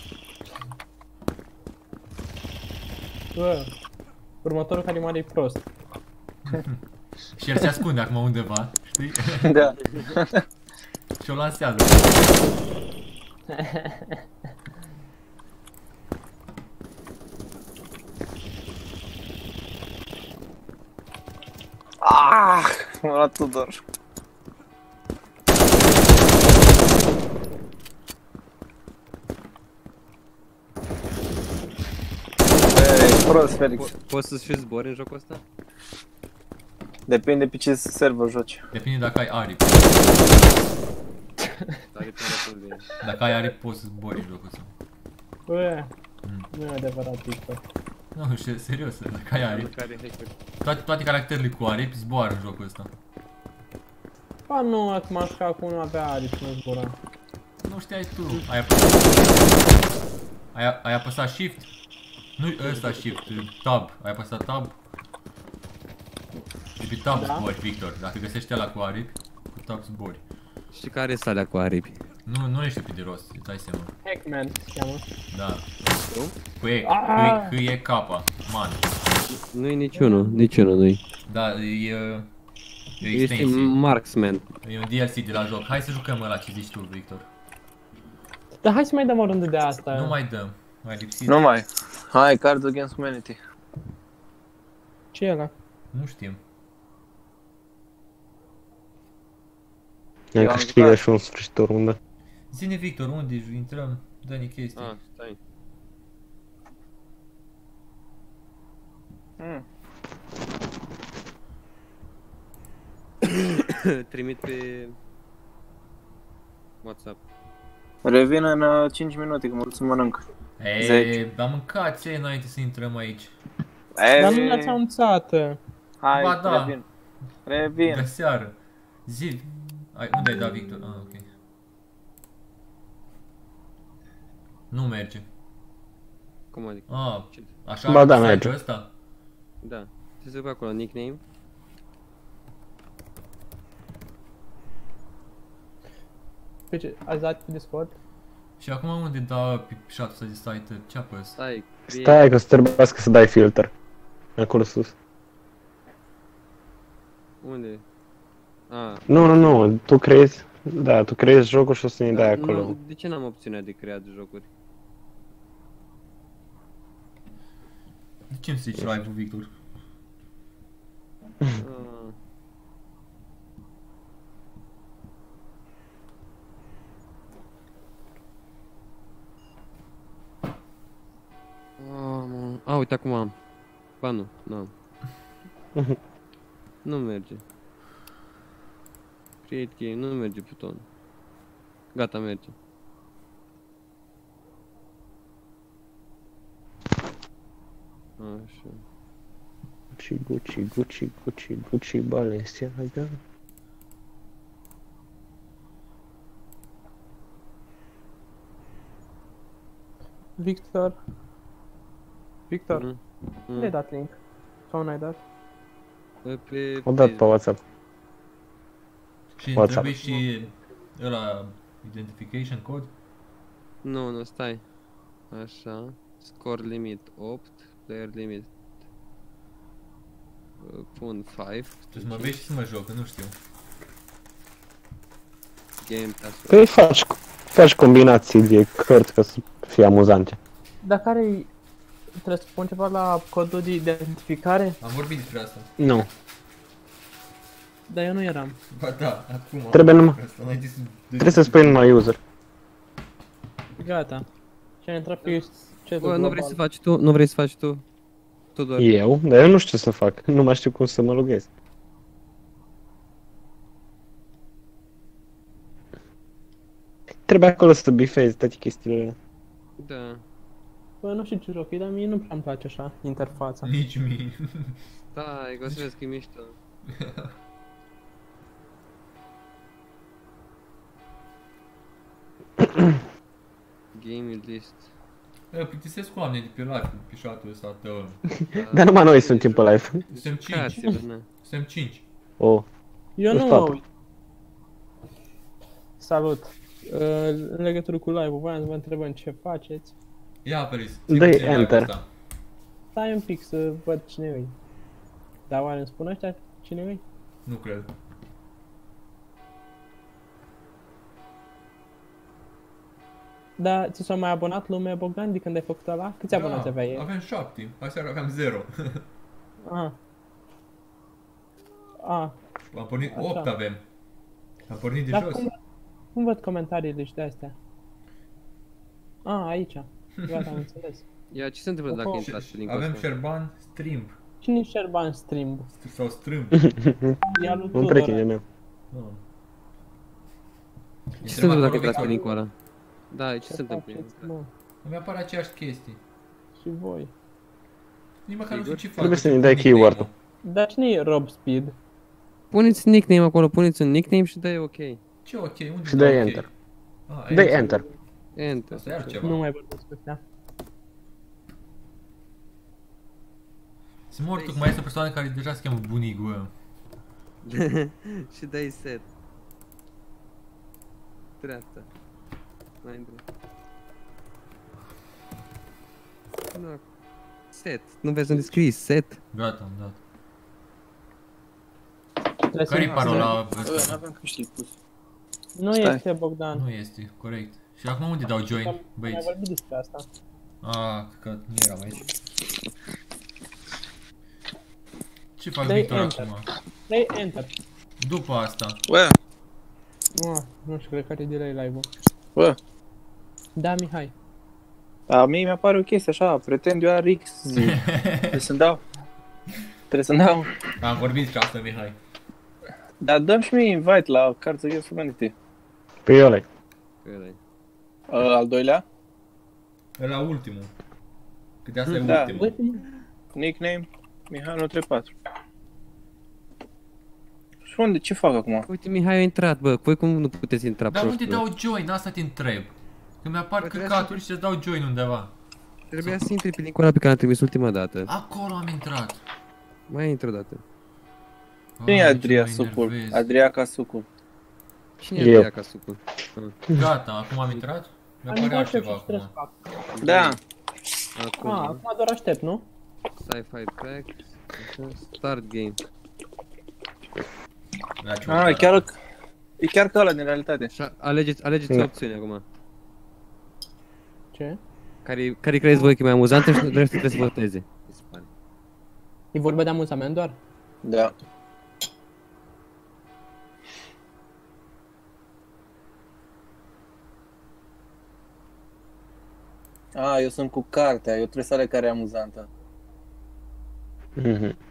Bă, următorul care mare e prost. Și el se ascunde acum undeva, știi? Da. Și o lansează. Ah, m-a luat Tudor. Bă, ești prost, Felix. Po- Poți să-ți și zbori în jocul ăsta? Depinde pe ce server joci. Depinde dacă ai aripi. Dar e pe de... Dacă ai aripi poți să zbori în jocul ăsta. Bă, Mm. nu e adevărat, Victor. Nu, știu, serios, dacă ai aripi. Care hack-uri. Toate, toate caracterele cu aripi zboară în jocul ăsta. Ba nu, acum așa că acum nu avea aripi, nu zbura. Nu știai tu. Ai apăsat... Ai, ai apăsat Shift? Nu ăsta Shift, Tab. Ai apăsat Tab? E pe Tab Da. zbori, Victor. Dacă găsești ăla cu aripi, cu Tab zbori. Știi care sunt alea cu aripi? Nu, nu ești pe de rost, îți dai seama. Hackman se cheamă. Da. Nu? Cu E, Ah! cu E, E, K, man. Nu-i niciunul, niciunul nu-i. Da, e... E o Este extensie. Marksman. E un D L C de la joc. Hai să jucăm ăla ce zici tu, Victor. Dar hai să mai dăm o rundă de asta. Nu mai dăm. Mai lipsit. Nu mai. Hai, Cards Against Humanity. Ce e ăla? Nu știm. Am Eu am câștigat jucat. și un sfârșit o rundă. Zine, Victor, unde intrăm? Dă-ne chestii. Ah, stai. Mm. Trimit pe WhatsApp. Revin în uh, cinci minute, că mă duc să mănânc. Ei, zece. am mâncat ce înainte să intrăm aici. Dar nu Ei, ne-ați anunțat. hai, Ba da. revin. Revin. De seară. Zi. Ai, unde ai dat Victor? Ah, ok. Nu merge. Cum adică? Ah, Ce? așa Ba arată da, site-ul merge. ăsta? Da. Ce se pe acolo? Nickname? Pe ce, ați dat pe Discord? Și acum unde da pe șatul ăsta de site? Ce apăs? Stai, create. Stai că o să trebuiască să dai filter. Acolo sus. Unde? Ah. Nu, nu, nu, tu creezi, da, tu creezi jocul și o să ne Da, dai acolo. nu, de ce n-am opțiunea de creat jocuri? De ce îmi zici live-ul, Victor? Ah. Ah, mă. A, uite acum am. Ba nu, nu am. Nu merge. Create game, nu merge butonul. Gata, merge. Așa. Gucci, Gucci, Gucci, Gucci, Gucci, Balenciaga. Victor? Victor, Mhm. nu ai dat link? Sau n-ai dat? Pe, pe O dat pe WhatsApp. Și îmi WhatsApp. trebuie și ăla identification code? Nu, nu, stai. Așa. Score limit opt. Player limit. uh, Pun cinci. Tu să mă vezi și să mă joc, că nu știu. Game pass. Păi faci, faci combinații de cărți ca să fie amuzante. Dar care trebuie să spun ceva la codul de identificare? Am vorbit despre asta. Nu. Dar eu nu eram. Ba da, acum. Trebuie numai- Asta, înainte să... Trebuie să spui numai user. Gata. Și am intrat pe ce Bă, nu vrei să faci tu? Nu vrei să faci tu? Tudor. Eu? Dar eu nu știu ce să fac. Nu mai știu cum să mă loghez. Trebuie acolo să bifezi toate chestiile alea. Da. Bă, nu știu ce joc e, dar mie nu prea-mi place așa, interfața. Nici mie. Da, e că o să vezi că e mișto. Game list. Eu plictisesc cu oameni de pe live, cu pișatul ăsta tău. Dar numai noi suntem pe live. Suntem cinci. Jucați-vă, na. Suntem cinci. Oh. Eu Nu nu stau. mă uit. Salut. Uh, în legătură cu live-ul, voiam să vă întrebăm ce faceți. Ia Peris. Dă-i enter. Stai un pic să văd cine e. Dar oare îmi spun ăștia cine e? Nu cred. Da, ți s-a mai abonat lume Bogdan de când ai făcut ăla? Câți abonați aveai ei? Aveam șapte. Aseară aveam zero. Ah. Ah. Am pornit Așa. opt avem. Am pornit de Dar jos. cum, cum văd comentariile și de-astea? Ah, aici. Gata, am înțeles. Ia, ce se întâmplă dacă Oho. intrați pe linkul Avem ăsta? Șerban Stream. Cine-i Șerban Stream? Sau Strâmb. Ia lui Un Tudor. prieten de meu. Nu. Ce se întâmplă dacă Intrăm intrați pe acolo, linkul ăla? Da, ce se Ce întâmplă? faceți, mă? îmi apare aceeași chestii. Și voi. Nici măcar nu știu ce fac. Trebuie să ne ce dai pun nickname-ul. keyword-ul. Dar cine e Rob Speed? Puneți nickname acolo, puneți un nickname și dai OK. Ce ok? Unde Și dau dai ok? enter. Ah, Dai enter. Enter. Asta e altceva. Nu mai vorbesc cu ăștia. Sunt mort, mai este o persoană care deja se cheamă bunicul ăla. Și dai set. Dreapta. Mai în dreapta. Nu. Set. Nu vezi unde scrii set? Gata, am dat. Trebuie să- Care-i parola Bă, ăsta? n-aveam cum știi pus. Nu Stai. este Bogdan. Nu este, corect. Și acum unde dau join, Am mai băieți? vorbit despre asta. Ah, că nu eram aici. Ce fac Dai Victor enter. acum? Dai enter. După asta. Bă, Ah, nu știu, cred că are delay live-ul. bă. Da, Mihai. A mie mi-apare o chestie așa, pretendiu a Rix zi. Trebuie să-mi dau. Trebuie să-mi dau. Am vorbit despre asta, Mihai. Dar dăm și mie invite la Cards Against Humanity. Pe eu ăla. Că ăla-i. Al doilea? Ăla ultimul. Că de asta e Da. ultimul. Nickname? Mihai unu trei patru. Și unde? Ce fac acum? Uite, Mihai a intrat, bă. Voi cum nu puteți intra Dar unde prostul? dau join? Asta te întreb. Că mi-apar Bă, trebuie căcaturi și îți dau join undeva. Trebuia să intri pe linkul ăla pe care am trimis ultima dată. Acolo am intrat. Mai intru o dată. Cine e Ai, Adria ce mă Sucul? enervezi. Adria ca Sucul. Cine Eu. e ca sucul? Gata, acum am intrat? Am Mi-apare dat și eu altceva ce trebuie să acum. fac. Da. Acum, Ah, acum doar aștept, nu? Sci-fi pack. Start game. La ce Ah, e chiar, e chiar ca ăla din realitate. Și alegeți, alegeți Da. opțiuni acum. Ce? Care, care credeți voi că e mai amuzantă și restul trebuie să voteze. Mi se pare. E vorba de amuzament doar? Da. Ah, eu sunt cu cartea, eu trebuie să aleg care e amuzantă. Mhm.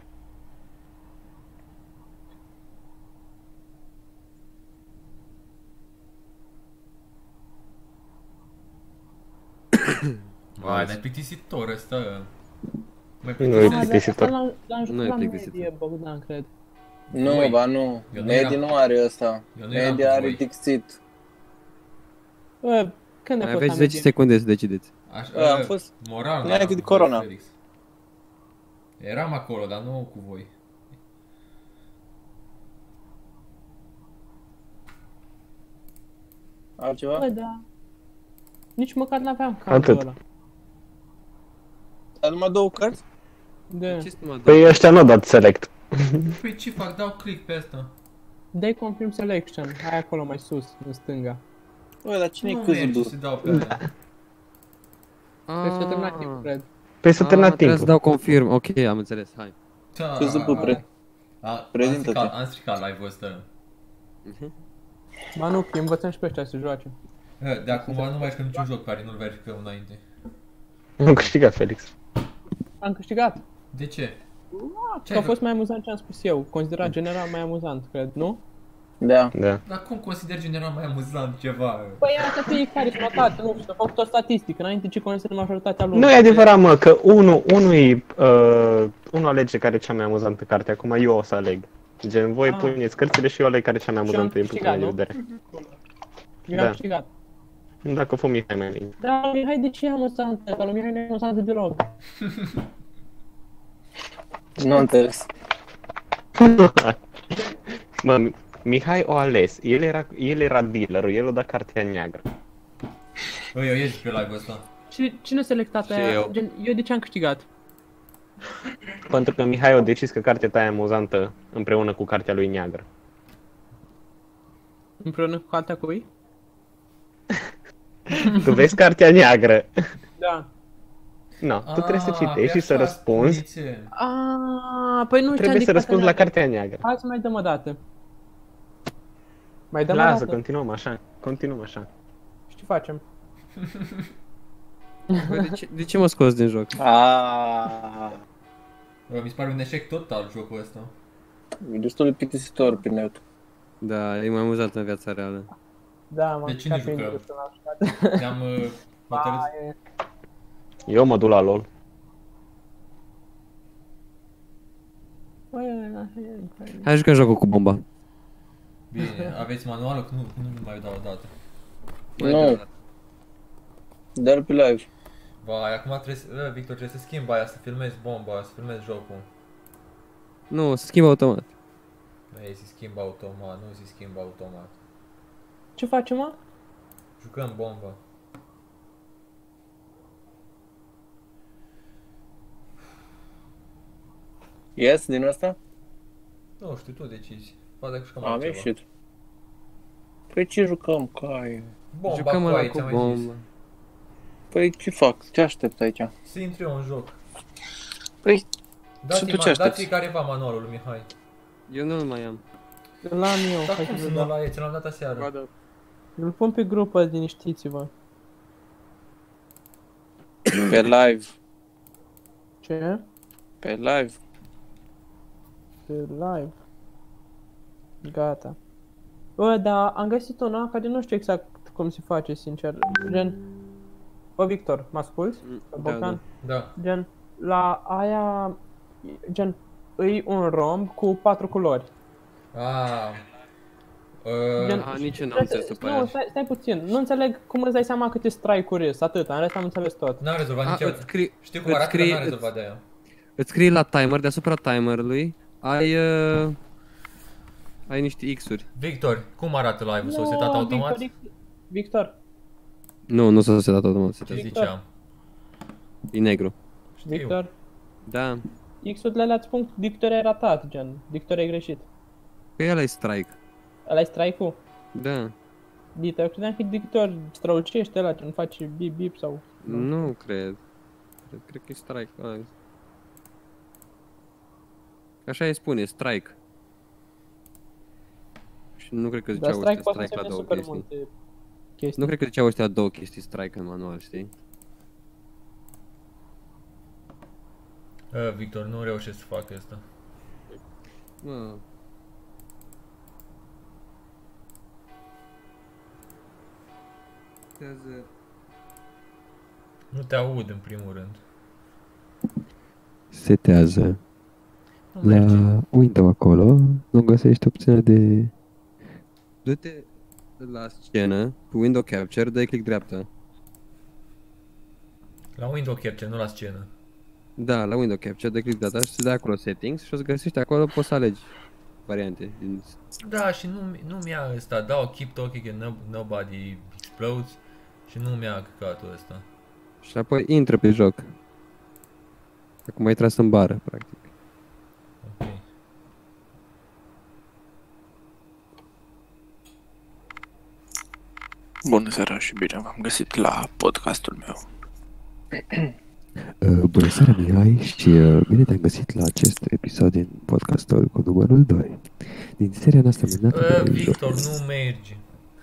Vai, dar e plictisitor ăsta. Mai Nu e plictisesc. plictisitor. Asta l-am- l-am Nu e jucat la plictisitor. medie, Bogdan, cred. Nu, Ui. ba nu. Eu nu Medi eram- nu are ăsta. Eu nu eram Medi cu are voi. Dixit. Bă, când ai Mai fost aveți la zece medie? secunde să decideți. Așa, A, am fost moral, înainte da, de corona. Felix. Eram acolo, dar nu cu voi. Altceva? Bă, da. Nici măcar n-aveam Atât. cardul ăla. Dar numai două cărți? Da. Ce numai două? Păi ăștia nu au dat select. Păi ce fac? Dau click pe asta. Dai confirm selection. Hai acolo mai sus, în stânga. Bă, dar cine e Nu merge câzul? să dau pe aia. Trebuie să terminat Ah. timp, cred. Păi să termina Ah, trebuie să timpul. dau confirm. Ok, am înțeles. Hai. Da. Câzul Bubre. A, am Prezintă-te. stricat, am stricat live-ul ăsta. Ba nu, că îi învățăm și pe ăștia să joace. Eh, De acum nu mai știu niciun joc care nu-l verificăm înainte. Am câștigat, Felix. Am câștigat. De ce? Ce Că a ai fost mai amuzant ce am spus eu. Considerat general mai amuzant, cred, nu? Da. Da. Dar cum consider general mai amuzant ceva? Păi asta fiecare și notate, nu știu, a făcut o statistică înainte ce consideră majoritatea lumii. Nu e adevărat, mă, că unul, unul, e, uh, unul alege care e cea mai amuzantă carte. Acum eu o să aleg. Gen, voi Ah. puneți cărțile și eu aleg care e cea mai Și am amuzantă din punctul meu de câștigat, vedere. Eu am Da. câștigat. Dacă fă Mihai mai bine. Dar lui Mihai de ce e amuzantă? Că lui Mihai nu e amuzantă deloc. Nu am înțeles. Mă, Mihai o ales. El era, el era dealerul, el o da cartea neagră. Băi, eu ieși pe live-ul ăsta. Cine, cine a selectat Și aia? eu. Gen, eu de ce am câștigat? Pentru că Mihai a decis că cartea ta e amuzantă împreună cu cartea lui neagră. Împreună cu cartea cui? Tu vezi cartea neagră. Da. Nu, tu trebuie să Ah, citești pe și să așa răspunzi. spuneți. Ah, păi nu știam Trebuie de să cartea răspunzi la neagră. cartea neagră. Hai să mai dăm o dată. Mai dăm o Lasă, dată? continuăm așa. Continuăm așa. Și ce facem? Bă, de, ce, de ce mă scos din joc? Aaaa. Bă, mi se pare un eșec total jocul ăsta. E destul de plictisitor pe net. Da, e mai amuzant în viața reală. Da, m-am De cine câștigat pe jucăm? Indus, l-am jucat. Ne-am uh, hotărât. Ba, e- Eu mă duc la LOL. Bă, e- e- e- Hai jucăm jocul cu bomba. Bine, aveți manualul? Că nu, nu mai dau o dată. Mai Nu. dăm o dată. Dar pe live. Vai, acum trebuie să... Uh, Victor, trebuie să schimb aia, să filmezi bomba, să filmezi jocul. Nu, se schimbă automat. Ei, se schimbă automat, nu se schimbă automat. Ce facem, mă? Jucăm bomba. Yes, din asta? Nu știu, tu decizi. Poate că jucăm Am altceva. ieșit. Păi ce jucăm, cai? Bomba Jucăm cu ăla aia, cu ți-am mai zis. bomba. Păi ce fac? Ce aștept aici? Să intri eu în joc. Păi, Dați-i, tu ce ma- aștepți? dați-i careva manualul lui Mihai. Eu nu-l mai am. Îl am eu, Dar hai cum să să vedem. nu la ei? Ți l-am dat aseară. Îl pun pe grupă, liniștiți-vă. pe live. Ce? Pe live. Pe live. Gata. Bă, dar am găsit una care nu știu exact cum se face, sincer. Gen, bă, Victor, mă asculți? Da, Bogdan? Da. Gen, la aia, gen, îi un romb cu patru culori. Ah. Uh, Gen, Aha, nici eu n-am trebuie înțeles să- după Nu, aia. stai, stai puțin. Nu înțeleg cum îți dai seama câte strike-uri sunt, atât, în rest am înțeles tot. N-am rezolvat A, nici îți scrie, Știu cum îți arată, scrie- dar n-am rezolvat de aia. îți scrie la timer, deasupra timerului, ai, uh, ai niște X-uri. Victor, cum arată live-ul? S-au setat Nu, automat? Victor, Victor, Nu, nu s-a setat automat. Ce Victor. ziceam? E negru. Știu. Victor, Da. X-urile alea îți spun Victor e ratat, gen, Victor e greșit. Că el e strike. Ăla e strike-ul? Da. Dita, eu credeam că Victor strălucește ăla, ce nu face bip bip sau... Nu cred. Cred, cred că e strike. ăla. Așa îi spune, strike. Și nu cred că Dar ziceau strike ăștia poate să strike la însemne două super chestii. multe chestii. Nu cred că ziceau ăștia două chestii strike în manual, știi? Uh, Victor, nu reușesc să fac asta. Mă. Nu te aud în primul rând. Setează Nu merge. la window acolo, nu găsești opțiunea de... Du-te la scenă, cu window capture, dai click dreapta. La window capture, nu la scenă. Da, la window capture, dai click dreapta și se dai acolo settings și o să găsești acolo, poți să alegi variante. Din... Da, și nu, nu-mi ia ăsta. Dau keep talking and no, nobody explodes și nu-mi ia căcatul ăsta. Și apoi intră pe joc. Acum ai tras în bară, practic. Ok. Bună seara și bine v-am găsit la podcastul meu. Uh, bună seara, Mihai, și uh, bine te-am găsit la acest episod din podcastul cu numărul doi din seria noastră minunată Uh, de Victor, jocuri. nu merge.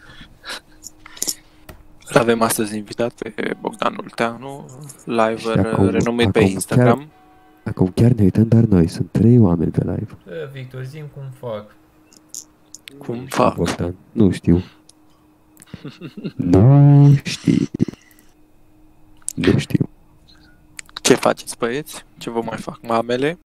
L-avem astăzi invitat pe Bogdan Ulteanu, liver Și acum- renumit pe acum Instagram. chiar- Acum chiar ne uităm doar noi, sunt trei oameni pe live. Uh, Victor, zi cum fac. Cum fac? Bogdan, nu știu. Nu știu. Nu știu. Ce faceți, băieți? Ce vă mai fac mamele?